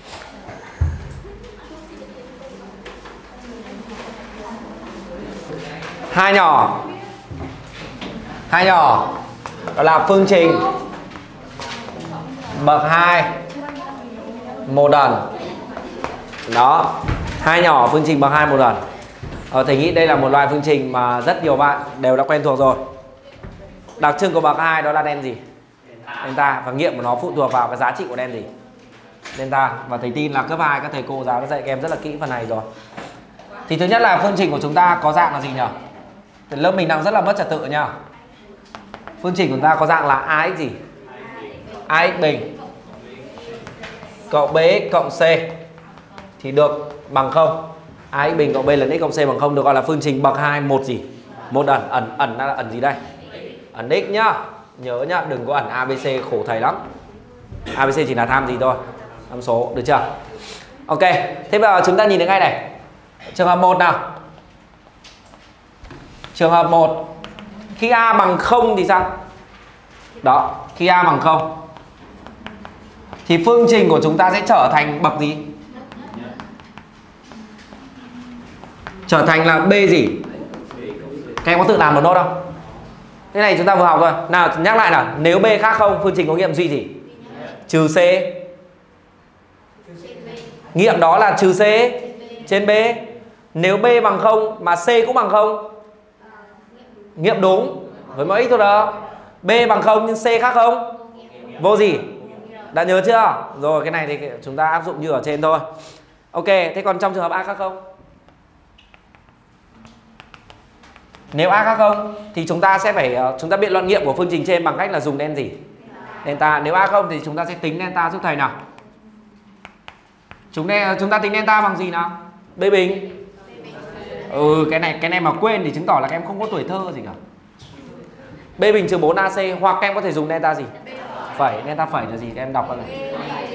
Hai nhỏ. Hai nhỏ. Đó là phương trình bậc hai một lần. Đó. Hai nhỏ phương trình bậc hai một lần. Ờ, thầy nghĩ đây là một loại phương trình mà rất nhiều bạn đều đã quen thuộc rồi. Đặc trưng của bậc hai đó là đen gì? Delta. Và nghiệm của nó phụ thuộc vào cái giá trị của đen gì? Delta. Và thầy tin là cấp hai các thầy cô giáo đã dạy các em rất là kỹ phần này rồi. Thì thứ nhất là phương trình của chúng ta có dạng là gì nhỉ? Thì lớp mình đang rất là mất trật tự nhá. Phương trình của chúng ta có dạng là ax gì? Ax bình cộng bx cộng c thì được bằng không. Ax bình cộng b lần x cộng c bằng không, được gọi là phương trình bậc hai một gì? Một ẩn. Ẩn ẩn là ẩn gì đây? Ẩn x nhá. Nhớ nhá, đừng có ẩn abc khổ thầy lắm. Abc chỉ là tham gì thôi? Tham số, được chưa? Ok, thế bây giờ chúng ta nhìn thấy ngay này. Trường hợp một nào. Trường hợp một, khi a bằng không thì sao? Đó, khi a bằng không thì phương trình của chúng ta sẽ trở thành bậc gì? Trở thành là b gì? Các em có tự làm một nốt không? Thế này chúng ta vừa học rồi. Nào nhắc lại nào, nếu b khác không, phương trình có nghiệm duy gì? Trừ c. Nghiệm đó là trừ c trên b. Nếu b bằng không mà c cũng bằng không, nghiệm đúng với mỗi x thôi đó. B bằng không nhưng c khác không, vô gì? Đã nhớ chưa? Rồi cái này thì chúng ta áp dụng như ở trên thôi. Ok, thế còn trong trường hợp a khác không? Nếu a khác không thì chúng ta sẽ phải chúng ta biện luận nghiệm của phương trình trên bằng cách là dùng đen gì? Delta. Nếu a không thì chúng ta sẽ tính delta giúp thầy nào. Chúng ta chúng ta tính delta bằng gì nào? B bình. Ừ, cái này cái này mà quên thì chứng tỏ là các em không có tuổi thơ gì cả. B bình trừ bốn a c, hoặc các em có thể dùng delta gì? Phẩy. Delta phẩy là gì? Các em đọc vào này.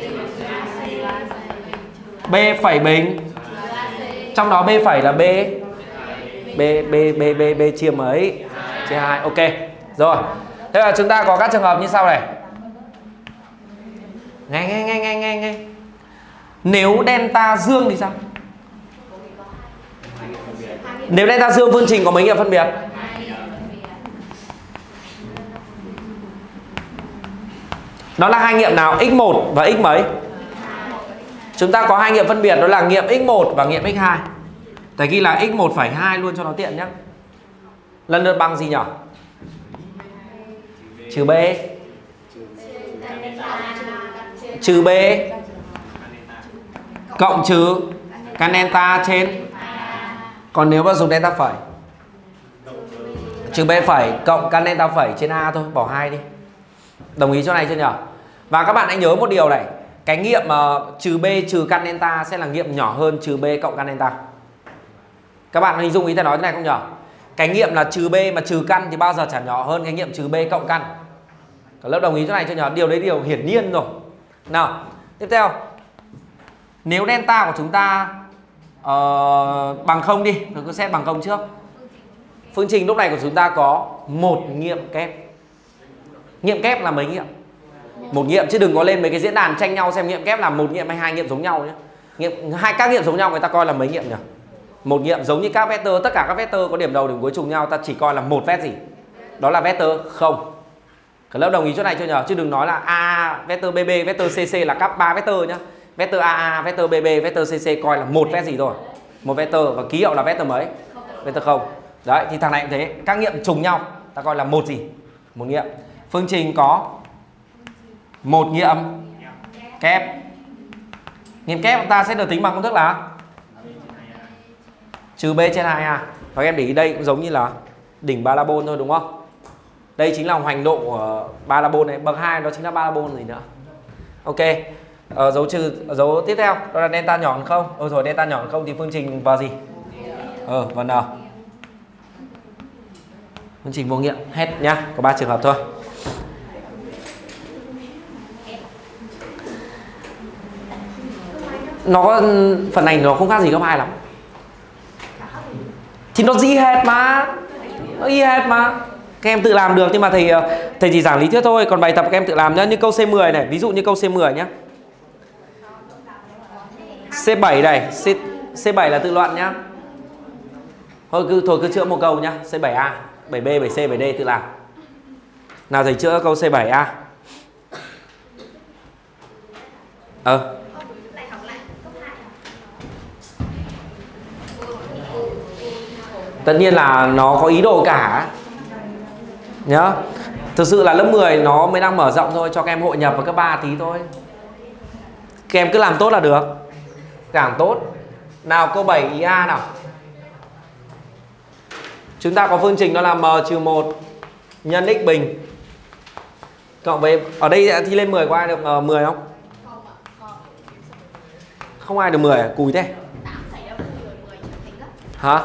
B phẩy bình. Trong đó B phẩy là B B B B B B chia mấy? Chia hai. Ok. Rồi. Thế là chúng ta có các trường hợp như sau này. Nghe nghe nghe nghe nghe nghe. Nếu delta dương thì sao? Nếu delta dương phương trình có mấy nghiệm phân biệt? Đó là hai nghiệm nào? x một và x mấy? Chúng ta có hai nghiệm phân biệt, đó là nghiệm x một và nghiệm x hai. Thầy ghi là x một phẩy hai luôn cho nó tiện nhé. Lần lượt bằng gì nhỉ? Trừ b. Trừ b cộng trừ căn delta trên. Còn nếu mà dùng delta phẩy, trừ b phẩy cộng căn delta phẩy trên a thôi, bỏ hai đi. Đồng ý chỗ này chưa nhỉ? Và các bạn hãy nhớ một điều này, cái nghiệm uh, trừ b trừ căn delta sẽ là nghiệm nhỏ hơn trừ b cộng căn delta. Các bạn hình dung ý thầy nói thế này không nhỉ? Cái nghiệm là trừ b mà trừ căn thì bao giờ chả nhỏ hơn cái nghiệm trừ b cộng căn. Cả lớp đồng ý chỗ này chưa nhỉ? Điều đấy điều hiển nhiên rồi. Nào, tiếp theo. Nếu delta của chúng ta uh, bằng không đi, tôi cứ xét bằng không trước. Phương trình lúc này của chúng ta có một nghiệm kép. Nghiệm kép là mấy nghiệm? Một nghiệm, chứ đừng có lên mấy cái diễn đàn tranh nhau xem nghiệm kép là một nghiệm hay hai nghiệm giống nhau nhé. Nghiệm hai các nghiệm giống nhau người ta coi là mấy nghiệm nhỉ? Một nghiệm, giống như các vector, tất cả các vector có điểm đầu điểm cuối trùng nhau, ta chỉ coi là một vec gì? Đó là vector không. Cả lớp đồng ý chỗ này chưa nhờ? Chứ đừng nói là a vector bb, vector cc là các ba vector nhá. Vector aa, vector bb, vector cc coi là một vec gì rồi? Một vector và ký hiệu là vector mấy? Vector không. Đấy, thì thằng này cũng thế, các nghiệm trùng nhau ta coi là một gì? Một nghiệm. Phương trình có một nghiệm kép. Nghiệm kép ta sẽ được tính bằng công thức là trừ b trên hai a. Và em để ý đây cũng giống như là đỉnh parabol thôi đúng không? Đây chính là hoành độ của parabol này, bậc hai đó chính là parabol gì nữa. Ok. Ờ, dấu trừ dấu tiếp theo đó là delta nhỏ hơn không. Ôi rồi delta nhỏ hơn không thì phương trình vào gì? Ờ vào n. Phương trình vô nghiệm hết nhá, có ba trường hợp thôi. Nó phần này nó không khác gì cấp hai lắm. Thì nó dĩ hệt mà. Nó y hệt mà. Các em tự làm được nhưng mà thầy thầy chỉ giảng lý thuyết thôi, còn bài tập các em tự làm nhá. Như câu C mười này, ví dụ như câu C mười nhá. C bảy này, C, C bảy là tự luận nhá. Thôi cứ thôi cứ chữa một câu nhá, C bảy A, bảy B, bảy C, bảy D tự làm. Nào thầy chữa câu C bảy A. Ờ. Tất nhiên là nó có ý đồ cả nhá. Thực sự là lớp mười nó mới đang mở rộng thôi, cho các em hội nhập vào cấp ba tí thôi. Các em cứ làm tốt là được, càng tốt. Nào câu bảy ý A nào. Chúng ta có phương trình đó là m trừ một nhân x bình cộng với, ở đây thi lên mười có ai được uh, mười không? Không ai được mười à? Cùi thế. Hả?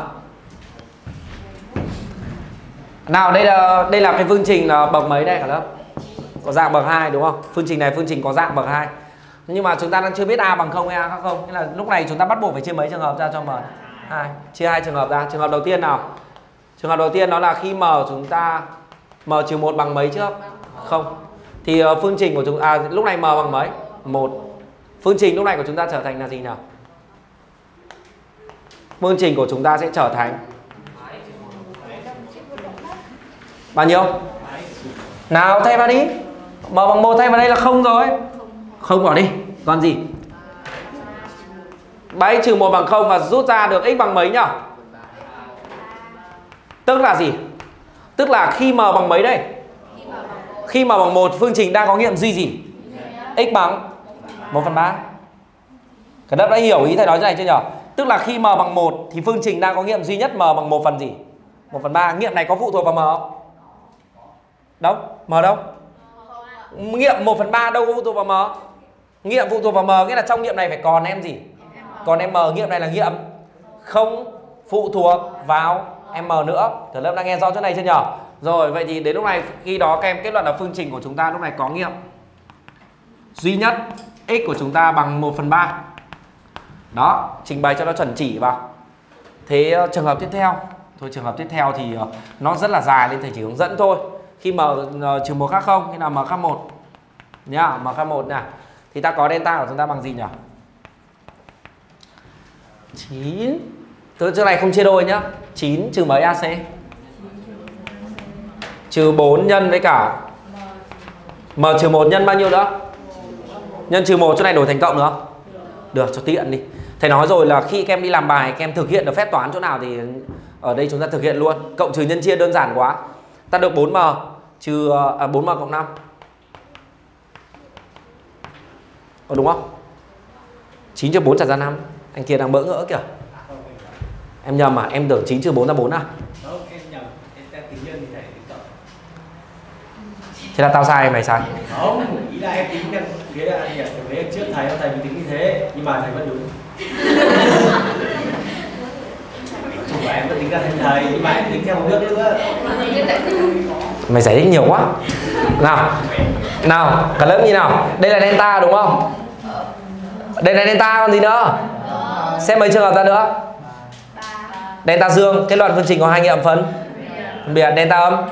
Nào đây là đây là cái phương trình là bậc mấy đây cả lớp? Có dạng bậc hai đúng không? Phương trình này phương trình có dạng bậc hai. Nhưng mà chúng ta đang chưa biết a bằng không hay a khác không. Nên là lúc này chúng ta bắt buộc phải chia mấy trường hợp ra cho m hai. Chia hai trường hợp ra. Trường hợp đầu tiên nào? Trường hợp đầu tiên đó là khi m chúng ta m trừ một bằng mấy trước? Không. Thì uh, phương trình của chúng à lúc này m bằng mấy? một. Phương trình lúc này của chúng ta trở thành là gì nào? Phương trình của chúng ta sẽ trở thành bao nhiêu? Nào thay vào đi. M bằng một thay vào đây là không rồi. Không bỏ đi. Còn gì? bảy trừ một bằng không và rút ra được x bằng mấy nhỉ? Tức là gì? Tức là khi m bằng mấy đây? Khi m bằng một phương trình đang có nghiệm duy gì? X bằng một phần ba. Cả lớp đã hiểu ý thầy nói thế này chưa nhỉ? Tức là khi m bằng một thì phương trình đang có nghiệm duy nhất m bằng một phần gì? một phần ba. Nghiệm này có phụ thuộc vào m không? Đâu? M đâu? Nghiệm một phần ba đâu có phụ thuộc vào m. Nghiệm phụ thuộc vào m nghĩa là trong nghiệm này phải còn em gì? Còn em m. Nghiệm này là nghiệm không phụ thuộc vào em m nữa. Cả lớp đã nghe rõ chỗ này chưa nhỉ? Rồi vậy thì đến lúc này khi đó các em kết luận là phương trình của chúng ta lúc này có nghiệm duy nhất x của chúng ta bằng một phần ba. Đó, trình bày cho nó chuẩn chỉ vào. Thế trường hợp tiếp theo, thôi trường hợp tiếp theo thì nó rất là dài nên thầy chỉ hướng dẫn thôi. Khi m trừ một khác không, khi nào m khác một nhá, m khác một nè. Thì ta có delta của chúng ta bằng gì nhỉ? chín. Từ trước này không chia đôi nhá. chín trừ mấy a xê? Trừ bốn nhân với cả m trừ một nhân bao nhiêu nữa? Nhân trừ một chỗ này đổi thành cộng nữa. Được cho tiện đi. Thầy nói rồi là khi các em đi làm bài, các em thực hiện được phép toán chỗ nào thì ở đây chúng ta thực hiện luôn. Cộng trừ nhân chia đơn giản quá. Ta được bốn m trừ à, bốn m cộng năm. Ờ, đúng không? chín trừ bốn trả ra năm. Anh kia đang bỡ ngỡ kìa. Em nhầm à? Em tưởng chín trừ bốn là bốn à? Thế là tao sai mày sai. Không, ý là em tính rằng thế là anh thấy trước thầy thầy mới tính như thế, nhưng mà thầy vẫn đúng. Chung là em vẫn tính ra thành thầy, nhưng mà em tính theo một nước nữa. Mày giải thích nhiều quá. Nào, nào, cả lớp như nào? Đây là delta đúng không? Đây là delta còn gì nữa? Xem mấy trường hợp ra nữa. Delta dương, kết luận phương trình có hai nghiệm phân. Phân biệt delta âm.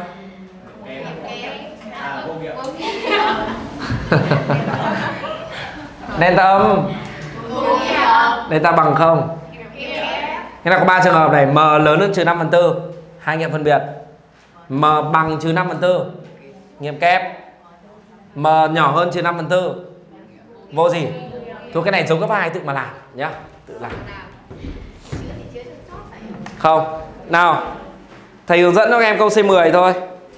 Delta âm. Delta bằng không. Thế là có ba trường hợp này, m lớn hơn trừ năm phần tư, hai nghiệm phân biệt. M bằng trừ năm phần tư, nghiệm kép. M nhỏ hơn trừ năm phần tư, vô gì. Thôi cái này giống cấp hai tự mà làm nhá, tự làm. Không. Nào, thầy hướng dẫn cho các em câu C mười thôi.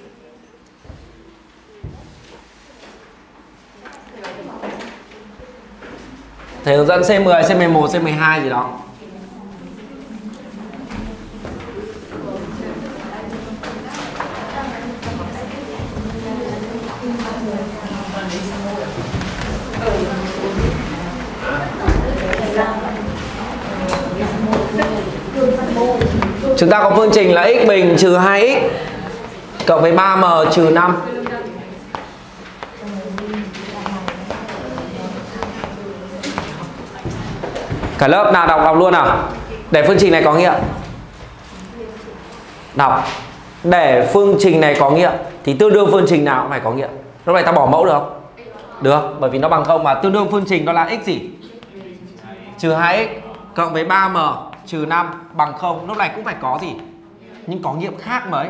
Thầy hướng dẫn C mười, C mười một, C mười hai gì đó. Chúng ta có phương trình là x bình trừ hai x cộng với ba m trừ năm. Cả lớp nào đọc đọc luôn nào. Để phương trình này có nghiệm. Đọc. Để phương trình này có nghiệm thì tương đương phương trình nào cũng phải có nghiệm. Lúc này ta bỏ mẫu được không? Được, bởi vì nó bằng không mà tương đương phương trình đó là x gì? Trừ hai x cộng với ba m trừ năm bằng không. Lúc này cũng phải có gì? Nhưng có nghiệm khác mấy?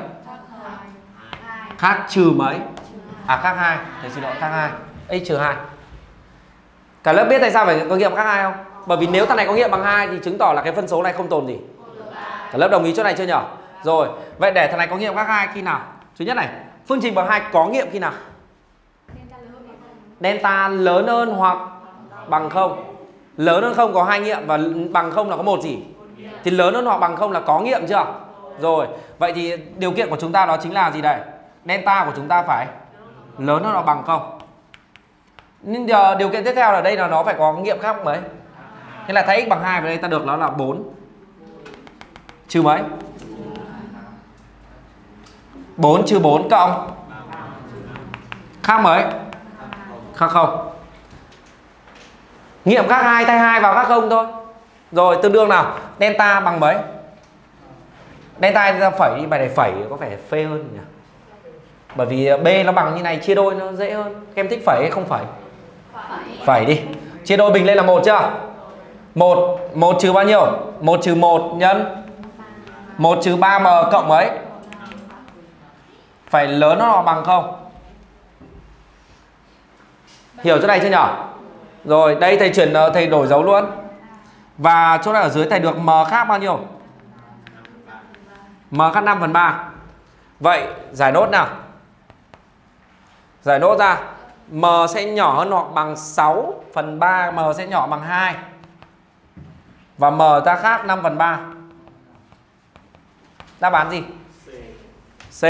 Khác trừ mấy? À khác hai. Thầy xin lỗi, khác hai. X trừ hai. Cả lớp biết tại sao phải có nghiệm khác hai không? Bởi vì nếu thằng này có nghiệm bằng hai thì chứng tỏ là cái phân số này không tồn gì. Cả lớp đồng ý chỗ này chưa nhỉ? Rồi, vậy để thằng này có nghiệm khác hai khi nào? Thứ nhất này, phương trình bằng hai có nghiệm khi nào? Delta lớn hơn hoặc bằng không. Lớn hơn không có hai nghiệm và bằng không là có một gì? Thì lớn hơn hoặc bằng không là có nghiệm chưa? Rồi, vậy thì điều kiện của chúng ta đó chính là gì đây? Delta của chúng ta phải lớn hơn hoặc bằng không. Nhưng giờ điều kiện tiếp theo là đây là nó phải có nghiệm khác mấy. Thế là thay x bằng hai và đây ta được nó là bốn. Trừ mấy? bốn trừ bốn cộng khác mấy? Khác không. Nghiệm khác hai thay hai vào khác không thôi. Rồi tương đương nào? Delta bằng mấy? Delta ra phẩy đi, bài này phẩy có vẻ phê hơn nhỉ. Bởi vì B nó bằng như này, chia đôi nó dễ hơn. Các em thích phẩy hay không phẩy? Phẩy đi. Chia đôi bình lên là một chưa? một, một trừ bao nhiêu? một trừ một nhân một trừ ba m cộng mấy? Phải lớn nó bằng không? Hiểu chỗ này chưa nhỉ? Rồi, đây thầy chuyển, thầy đổi dấu luôn. Và chỗ này ở dưới thầy được m khác bao nhiêu? M khác năm phần ba. Vậy giải nốt nào. Giải nốt ra. M sẽ nhỏ hơn hoặc bằng sáu phần ba, M sẽ nhỏ bằng hai. Và M ta khác năm phần ba. Đáp án gì? C. C.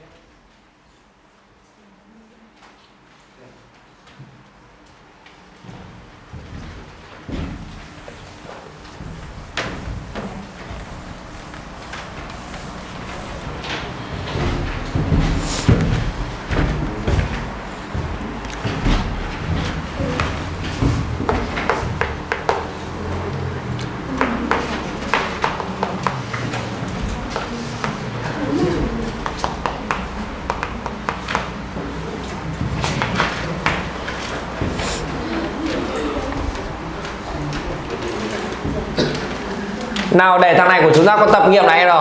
Nào để thằng này của chúng ta có tập nghiệm này rồi.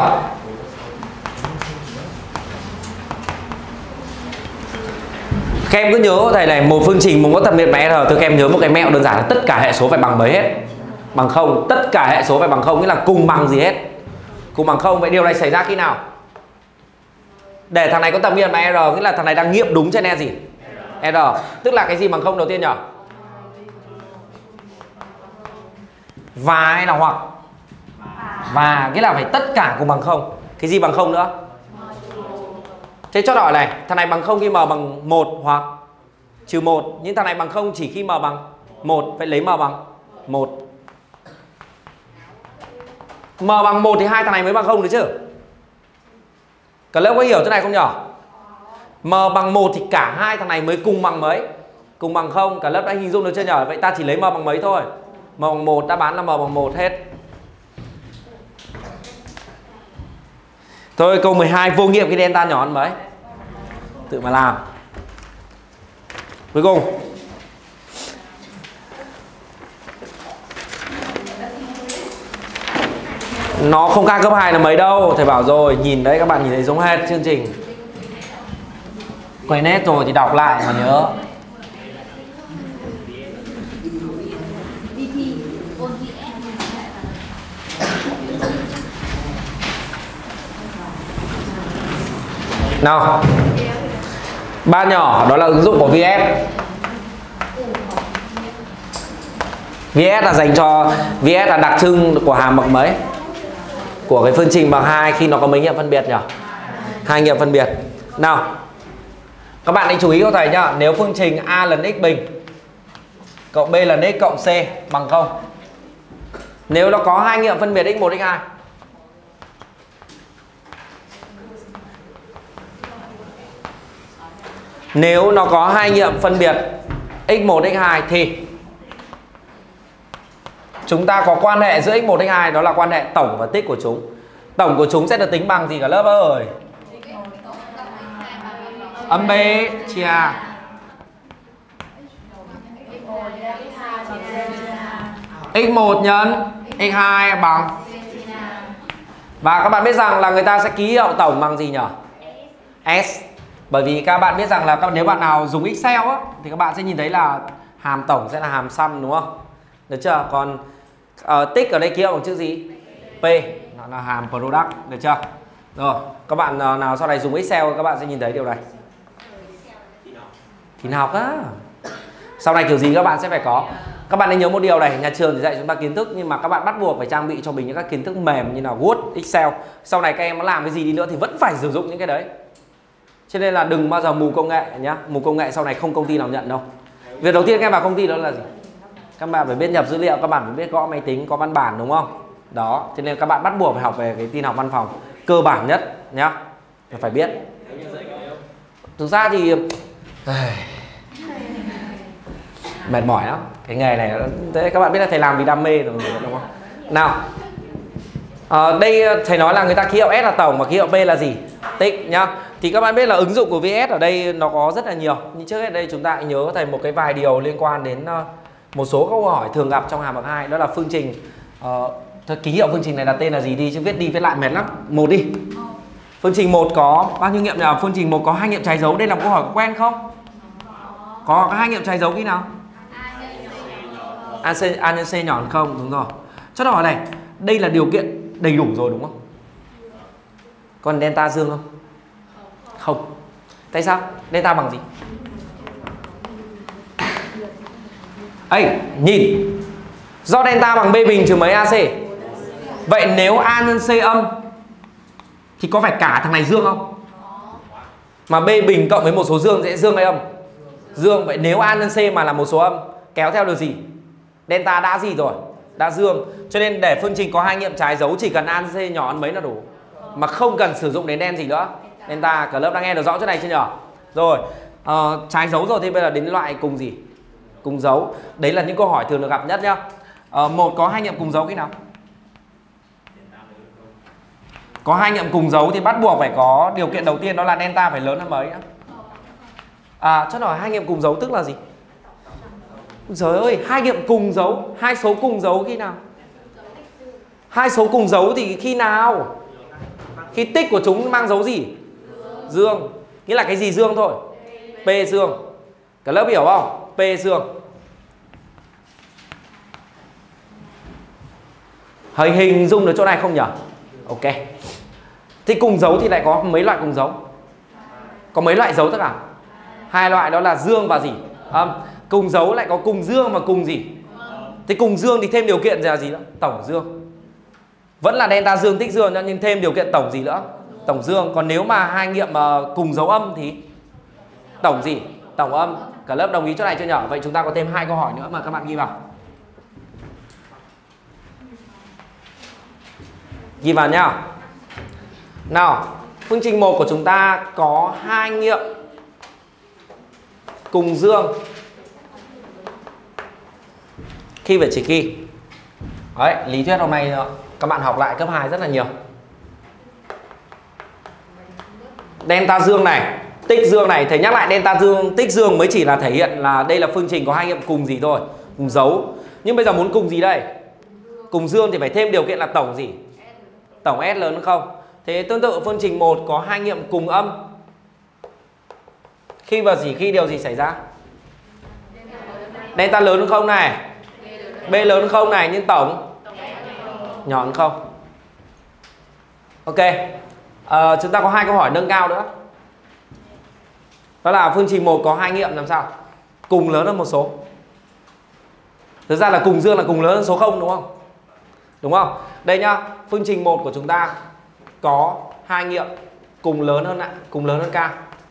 Các em cứ nhớ thầy này, một phương trình muốn có tập nghiệm này rồi thì các em nhớ một cái mẹo đơn giản là tất cả hệ số phải bằng mấy hết? Bằng không. Tất cả hệ số phải bằng không, nghĩa là cùng bằng gì hết? Cùng bằng không. Vậy điều này xảy ra khi nào? Để thằng này có tập nghiệm này R, nghĩa là thằng này đang nghiệm đúng trên E gì? R. Tức là cái gì bằng không đầu tiên nhỉ? Và hay là hoặc? Và, nghĩa là phải tất cả cùng bằng không. Cái gì bằng không nữa? Thế cho đỏ này, thằng này bằng không khi m bằng một hoặc trừ một, nhưng thằng này bằng không chỉ khi m bằng một, phải lấy m bằng một. M bằng một thì hai thằng này mới bằng không được chứ. Cả lớp có hiểu chỗ này không nhỉ? M bằng một thì cả hai thằng này mới cùng bằng mấy? Cùng bằng không. Cả lớp đã hình dung được chưa nhỉ? Vậy ta chỉ lấy m bằng mấy thôi? M bằng một, đáp án là m bằng một hết. Thôi câu mười hai vô nghiệm cái delta nhỏ hơn mấy? Tự mà làm. Cuối cùng nó không ca cấp hai là mấy đâu. Thầy bảo rồi, nhìn đấy các bạn nhìn thấy giống hết chương trình. Quay nét rồi thì đọc lại mà nhớ. Nào, ba nhỏ đó là ứng dụng của vê ét. vê ét là dành cho vê ét là đặc trưng của hàm bậc mấy? Của cái phương trình bằng hai khi nó có mấy nghiệm phân biệt nhỉ? Hai nghiệm phân biệt. Nào, các bạn hãy chú ý cho thầy nhá. Nếu phương trình a lần x bình cộng b lần x cộng c bằng không, nếu nó có hai nghiệm phân biệt x một x hai, nếu nó có hai nghiệm phân biệt x một x hai thì chúng ta có quan hệ giữa x một x hai, đó là quan hệ tổng và tích của chúng. Tổng của chúng sẽ được tính bằng gì cả lớp ơi? Âm b chia a. x một nhân x hai bằng. Và các bạn biết rằng là người ta sẽ ký hiệu tổng bằng gì nhỉ? S. Bởi vì các bạn biết rằng là nếu bạn nào dùng Excel á, thì các bạn sẽ nhìn thấy là hàm tổng sẽ là hàm sum đúng không? Được chưa? Còn uh, tích ở đây ký hiệu bằng chữ gì? P. Nó là hàm product. Được chưa? Rồi, các bạn uh, nào sau này dùng Excel các bạn sẽ nhìn thấy điều này. Thì học á. Sau này kiểu gì các bạn sẽ phải có. Các bạn nên nhớ một điều này, nhà trường thì dạy chúng ta kiến thức, nhưng mà các bạn bắt buộc phải trang bị cho mình những các kiến thức mềm như là Word, Excel. Sau này các em nó làm cái gì đi nữa thì vẫn phải sử dụng những cái đấy. Cho nên là đừng bao giờ mù công nghệ nhá. Mù công nghệ sau này không công ty nào nhận đâu. Việc đầu tiên các em vào công ty đó là gì? Các bạn phải biết nhập dữ liệu, các bạn phải biết gõ máy tính, có văn bản đúng không? Đó, cho nên các bạn bắt buộc phải học về cái tin học văn phòng cơ bản nhất nhá. Phải biết. Thực ra thì mệt mỏi lắm. Cái nghề này thế các bạn biết là thầy làm vì đam mê rồi đúng không? Nào. À, đây thầy nói là người ta ký hiệu S là tổng và ký hiệu P là gì? Tích nhá. Thì các bạn biết là ứng dụng của vê ét ở đây nó có rất là nhiều. Nhưng trước hết đây chúng ta hãy nhớ thầy một cái vài điều liên quan đến uh, một số câu hỏi thường gặp trong hàm bậc hai, đó là phương trình. Uh, ký hiệu phương trình này là tên là gì đi chứ viết đi viết lại mệt lắm. Một đi. Phương trình một có bao nhiêu nghiệm nhỉ? Phương trình một có hai nghiệm trái dấu. Đây là một câu hỏi có quen không? Có hai nghiệm trái dấu khi nào? A, C, A nhân C nhỏ hơn không? Đúng rồi. Cho hỏi này, đây là điều kiện đầy đủ rồi đúng không? Còn delta dương không? Không. Tại sao? Delta bằng gì? Ê, nhìn. Do delta bằng B bình trừ mấy a xê. Vậy nếu A nhân C âm thì có phải cả thằng này dương không? Mà B bình cộng với một số dương sẽ dương hay âm? Dương. Vậy nếu A nhân C mà là một số âm kéo theo được gì? Delta đã gì rồi? Đã dương. Cho nên để phương trình có hai nghiệm trái dấu chỉ cần A nhân C nhỏ hơn mấy là đủ. Mà không cần sử dụng đến đen gì nữa. Delta cả lớp đang nghe được rõ chỗ này chưa nhỉ? Rồi, uh, trái dấu rồi thì bây giờ đến loại cùng gì? Cùng dấu. Đấy là những câu hỏi thường được gặp nhất nhá. Uh, một có hai nghiệm cùng dấu khi nào? Có hai nghiệm cùng dấu thì bắt buộc phải có điều kiện đầu tiên, đó là delta phải lớn hơn mấy nữa. À, cho hỏi hai nghiệm cùng dấu tức là gì? Trời ơi, hai nghiệm cùng dấu, hai số cùng dấu khi nào? Hai số cùng dấu thì khi nào? Khi tích của chúng mang dấu gì? Dương. Nghĩa là cái gì dương thôi? P dương. Cả lớp hiểu không? P dương. Hình hình dung được chỗ này không nhỉ? Ok. Thì cùng dấu thì lại có mấy loại cùng dấu? Có mấy loại dấu tất cả? Hai loại, đó là dương và gì? Âm. Um, cùng dấu lại có cùng dương và cùng gì? Thì cùng dương thì thêm điều kiện là gì nữa? Tổng dương. Vẫn là delta dương tích dương nhưng thêm điều kiện tổng gì nữa? Tổng dương. Còn nếu mà hai nghiệm uh, cùng dấu âm thì tổng gì? Tổng âm. Cả lớp đồng ý chỗ này chưa nhỉ? Vậy chúng ta có thêm hai câu hỏi nữa mà các bạn ghi vào. Ghi vào nhá. Nào, phương trình một của chúng ta có hai nghiệm cùng dương khi về chỉ khi. Đấy, lý thuyết hôm nay các bạn học lại cấp hai rất là nhiều. Delta dương này, tích dương này, thầy nhắc lại delta dương, tích dương mới chỉ là thể hiện là đây là phương trình có hai nghiệm cùng gì thôi, cùng dấu. Nhưng bây giờ muốn cùng gì đây? Cùng dương thì phải thêm điều kiện là tổng gì? Tổng S lớn hơn không? Thế tương tự phương trình một có hai nghiệm cùng âm. Khi và chỉ khi điều gì xảy ra? Delta lớn hơn không này, B lớn hơn không này, nhưng tổng nhỏ hơn không. Ok. À, chúng ta có hai câu hỏi nâng cao nữa. Đó là phương trình một có hai nghiệm làm sao? Cùng lớn hơn một số. Thực ra là cùng dương là cùng lớn hơn số không đúng không? Đúng không? Đây nhá, phương trình một của chúng ta có hai nghiệm cùng lớn hơn ạ, cùng lớn hơn k.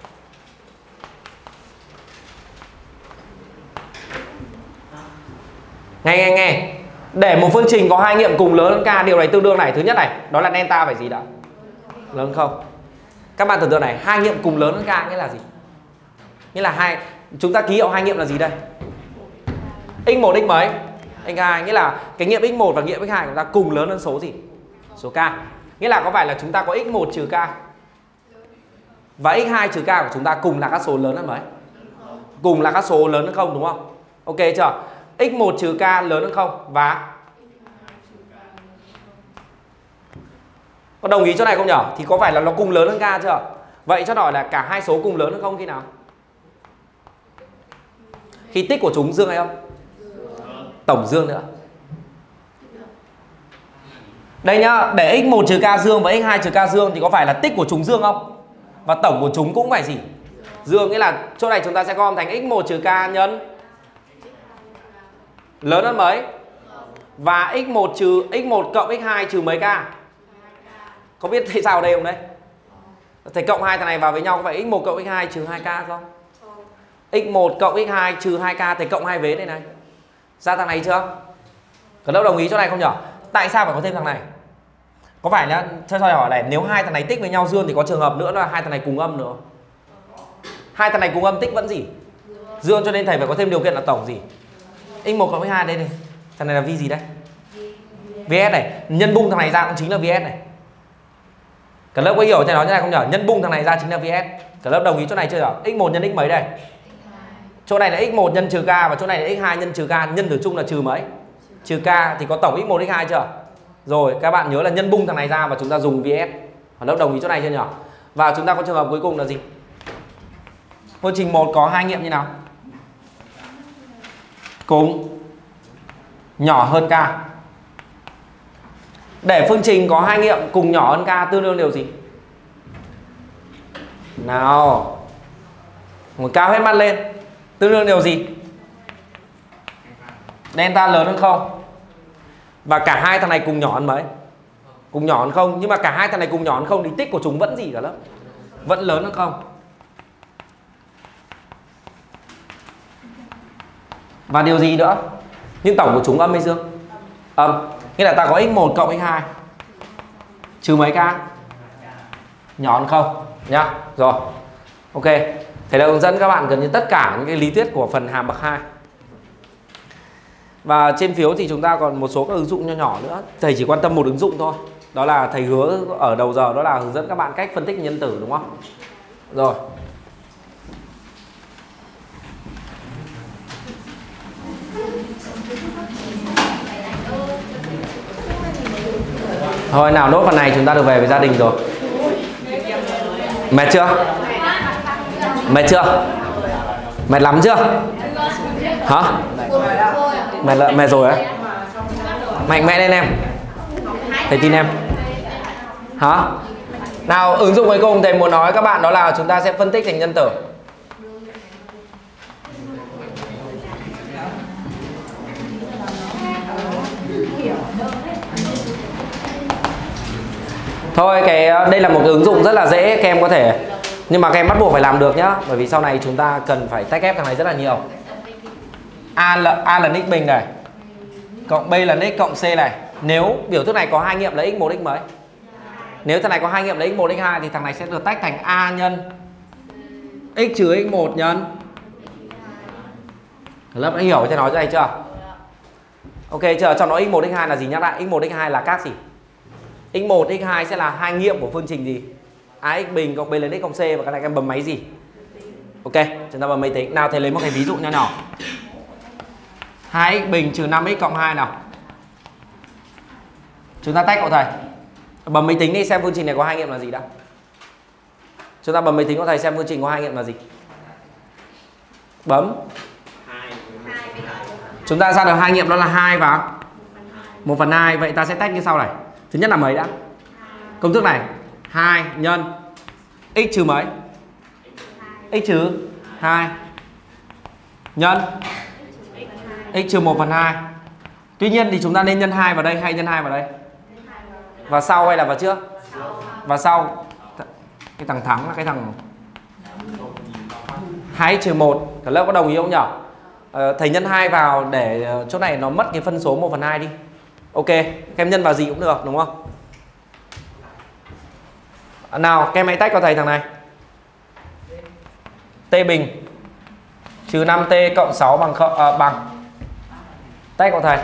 Nghe nghe nghe. Để một phương trình có hai nghiệm cùng lớn hơn k, điều này tương đương này, thứ nhất này, đó là delta phải gì đã? Lớn hơn không? Các bạn tưởng tượng này, hai nghiệm cùng lớn hơn k nghĩa là gì? Nghĩa là hai, chúng ta ký hiệu hai nghiệm là gì đây? x một x mấy? x hai, nghĩa là cái nghiệm x một và nghiệm x hai của chúng ta cùng lớn hơn số gì? Số k. Nghĩa là có phải là chúng ta có x một trừ k và x hai trừ k của chúng ta cùng là các số lớn hơn mấy? Cùng là các số lớn hơn không đúng không? Ok chưa? x một trừ k lớn hơn không? Và có đồng ý chỗ này không nhỉ? Thì có phải là nó cùng lớn hơn k chưa? Vậy cho hỏi là cả hai số cùng lớn hơn không khi nào? Khi tích của chúng dương hay không? Tổng dương nữa. Đây nhá, để x một trừ k dương và x hai trừ k dương thì có phải là tích của chúng dương không? Và tổng của chúng cũng phải gì? Dương, nghĩa là chỗ này chúng ta sẽ gom thành x một trừ k nhân lớn hơn mấy? Và x một trừ x một cộng x hai trừ mấy k? Có biết tại sao ở đây không đấy? Thầy cộng hai thằng này vào với nhau có phải x một cộng x hai trừ hai k không? x một cộng x hai trừ hai k, thầy cộng hai vế đây này. Ra thằng này chưa? Có đâu đồng ý chỗ này không nhỉ? Tại sao phải có thêm thằng này? Có phải là cho tôi hỏi này, nếu hai thằng này tích với nhau dương thì có trường hợp nữa là hai thằng này cùng âm nữa. Hai thằng này cùng âm tích vẫn gì? Dương, cho nên thầy phải có thêm điều kiện là tổng gì? x một cộng x hai đây này. Thằng này là vi gì đây? vê ét này, nhân bung thằng này ra cũng chính là vê ét này. Cả lớp có hiểu thầy nói như này không nhỉ? Nhân bung thằng này ra chính là vê ét. Cả lớp đồng ý chỗ này chưa nhỉ? x một nhân x mấy đây? Chỗ này là x một nhân trừ k và chỗ này là x hai nhân trừ k, nhân thử chung là trừ mấy? Trừ k thì có tổng x một x hai chưa? Rồi, các bạn nhớ là nhân bung thằng này ra và chúng ta dùng vê ét. Cả lớp đồng ý chỗ này chưa nhỉ? Và chúng ta có trường hợp cuối cùng là gì? Phương trình một có hai nghiệm như nào? Cùng nhỏ hơn k. Để phương trình có hai nghiệm cùng nhỏ hơn k tương đương điều gì? Nào, ngồi cao hết mắt lên. Tương đương điều gì? Delta lớn hơn không? Và cả hai thằng này cùng nhỏ hơn mấy? Cùng nhỏ hơn không. Nhưng mà cả hai thằng này cùng nhỏ hơn không thì tích của chúng vẫn gì cả lớp? Vẫn lớn hơn không? Và điều gì nữa? Nhưng tổng của chúng âm hay dương? Âm. Nghĩa là ta có x một cộng x hai trừ mấy k? Nhỏ hơn không? Nhá. Rồi. Ok. Thầy đã hướng dẫn các bạn gần như tất cả những cái lý thuyết của phần hàm bậc hai. Và trên phiếu thì chúng ta còn một số các ứng dụng nho nhỏ nữa. Thầy chỉ quan tâm một ứng dụng thôi. Đó là thầy hứa ở đầu giờ đó là hướng dẫn các bạn cách phân tích nhân tử đúng không? Rồi. Thôi nào, nốt phần này chúng ta được về với gia đình rồi. Mệt chưa? Mệt chưa? Mệt lắm chưa? Hả? Mệt, lợi, mệt rồi á? Mạnh mẽ lên em. Thầy tin em. Hả? Nào, ứng dụng cuối cùng thầy muốn nói các bạn đó là chúng ta sẽ phân tích thành nhân tử. Thôi cái đây là một ứng dụng rất là dễ các em có thể, nhưng mà các em bắt buộc phải làm được nhá, bởi vì sau này chúng ta cần phải tách ghép thằng này rất là nhiều. A là A là x bình này, cộng B là x cộng C này. Nếu biểu thức này có hai nghiệm là x một x mấy? Nếu thằng này có hai nghiệm là x một x hai thì thằng này sẽ được tách thành A nhân x trừ x một nhân. Lớp đã hiểu cho nó cho này chưa? Ok chưa? Cho nó x một x hai là gì, nhắc lại, x một x hai là các gì? x một x hai sẽ là hai nghiệm của phương trình gì? Ax bình cộng B lên x cộng C, và cái này em bấm máy gì? Ok, chúng ta bấm máy tính. Nào thầy lấy một cái ví dụ nhỏ nhỏ. hai x bình trừ năm x cộng hai nào. Chúng ta tách của thầy. Bấm máy tính đi xem phương trình này có hai nghiệm là gì đã. Chúng ta bấm máy tính của thầy xem phương trình có hai nghiệm là gì. Bấm. Chúng ta ra được hai nghiệm đó là hai và một phần hai. Vậy ta sẽ tách như sau này. Thứ nhất là mấy đã? Công thức này hai nhân x trừ mấy? X trừ hai nhân x trừ một phần hai. Tuy nhiên thì chúng ta nên nhân hai vào đây hay nhân hai vào đây? Vào sau hay là vào trước? Vào sau. Cái thằng thắng là cái thằng hai x trừ một. Cả lớp có đồng ý không nhỉ? Ờ, thầy nhân hai vào để chỗ này nó mất cái phân số một phần hai đi. Ok, các em nhân vào gì cũng được đúng không? Nào, các em hãy tách vào thầy thằng này. T bình trừ năm t cộng sáu bằng không, à, bằng. Tách vào thầy.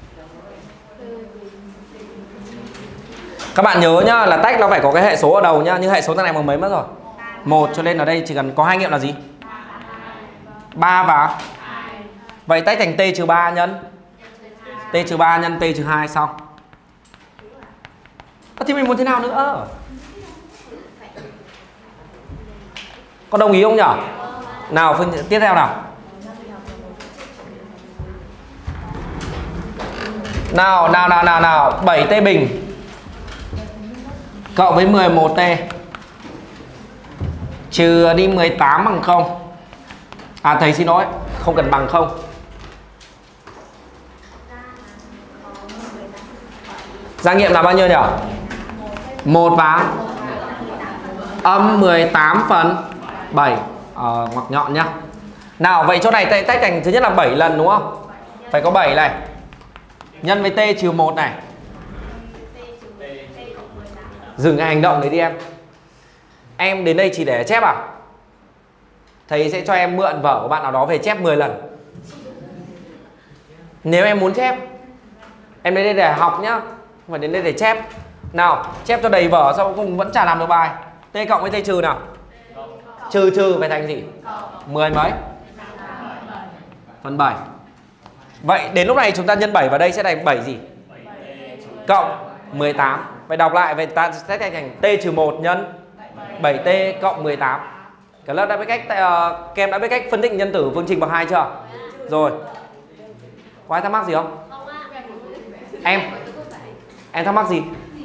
Các bạn nhớ nhá, là tách nó phải có cái hệ số ở đầu nhá, nhưng hệ số thằng này bằng mấy mất rồi? một, cho nên ở đây chỉ cần có hai nghiệm là gì? ba và vậy tách thành t trừ ba nhân t trừ ba nhân t trừ hai xong. À, thì mình muốn thế nào nữa? Có đồng ý không nhỉ? Nào phương tiếp theo nào. Nào nào nào nào nào, bảy t bình cộng với mười một t trừ đi mười tám bằng không. À thầy xin lỗi, không cần bằng không. Ra nghiệm là bao nhiêu nhỉ? một và âm mười tám phần bảy, ờ, ngoặc nhọn nhá. Nào vậy chỗ này tách thành thứ nhất là bảy lần đúng không? Phải có bảy này. Nhân với t trừ một này. Dừng cái hành động đấy đi em. Em đến đây chỉ để chép à? Thầy sẽ cho em mượn vở của bạn nào đó về chép mười lần. Nếu em muốn chép, em đến đây để học nhá, không phải đến đây để chép. Nào, chép cho đầy vở sau cùng vẫn chả làm được bài. T cộng với t trừ nào. Trừ trừ phải thành gì? mười mấy? Phần bảy. Vậy đến lúc này chúng ta nhân bảy vào đây sẽ thành bảy gì? Cộng mười tám. Vậy đọc lại, vậy ta sẽ thành thành t trừ một nhân bảy t cộng mười tám. Cả lớp đã biết cách, uh, các em đã biết cách phân tích nhân tử phương trình bằng hai chưa? Rồi. Có ai thắc mắc gì không? Em Em thắc mắc gì?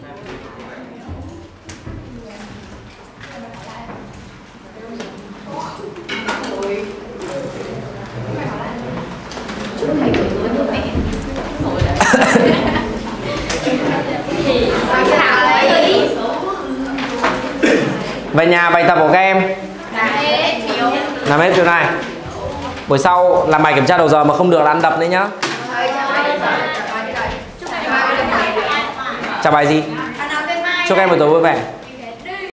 Về nhà bài tập của các em làm hết chiều này. Buổi sau làm bài kiểm tra đầu giờ mà không được là ăn đập đấy nhá. Chào bài gì? Chúc em buổi tối vui vẻ.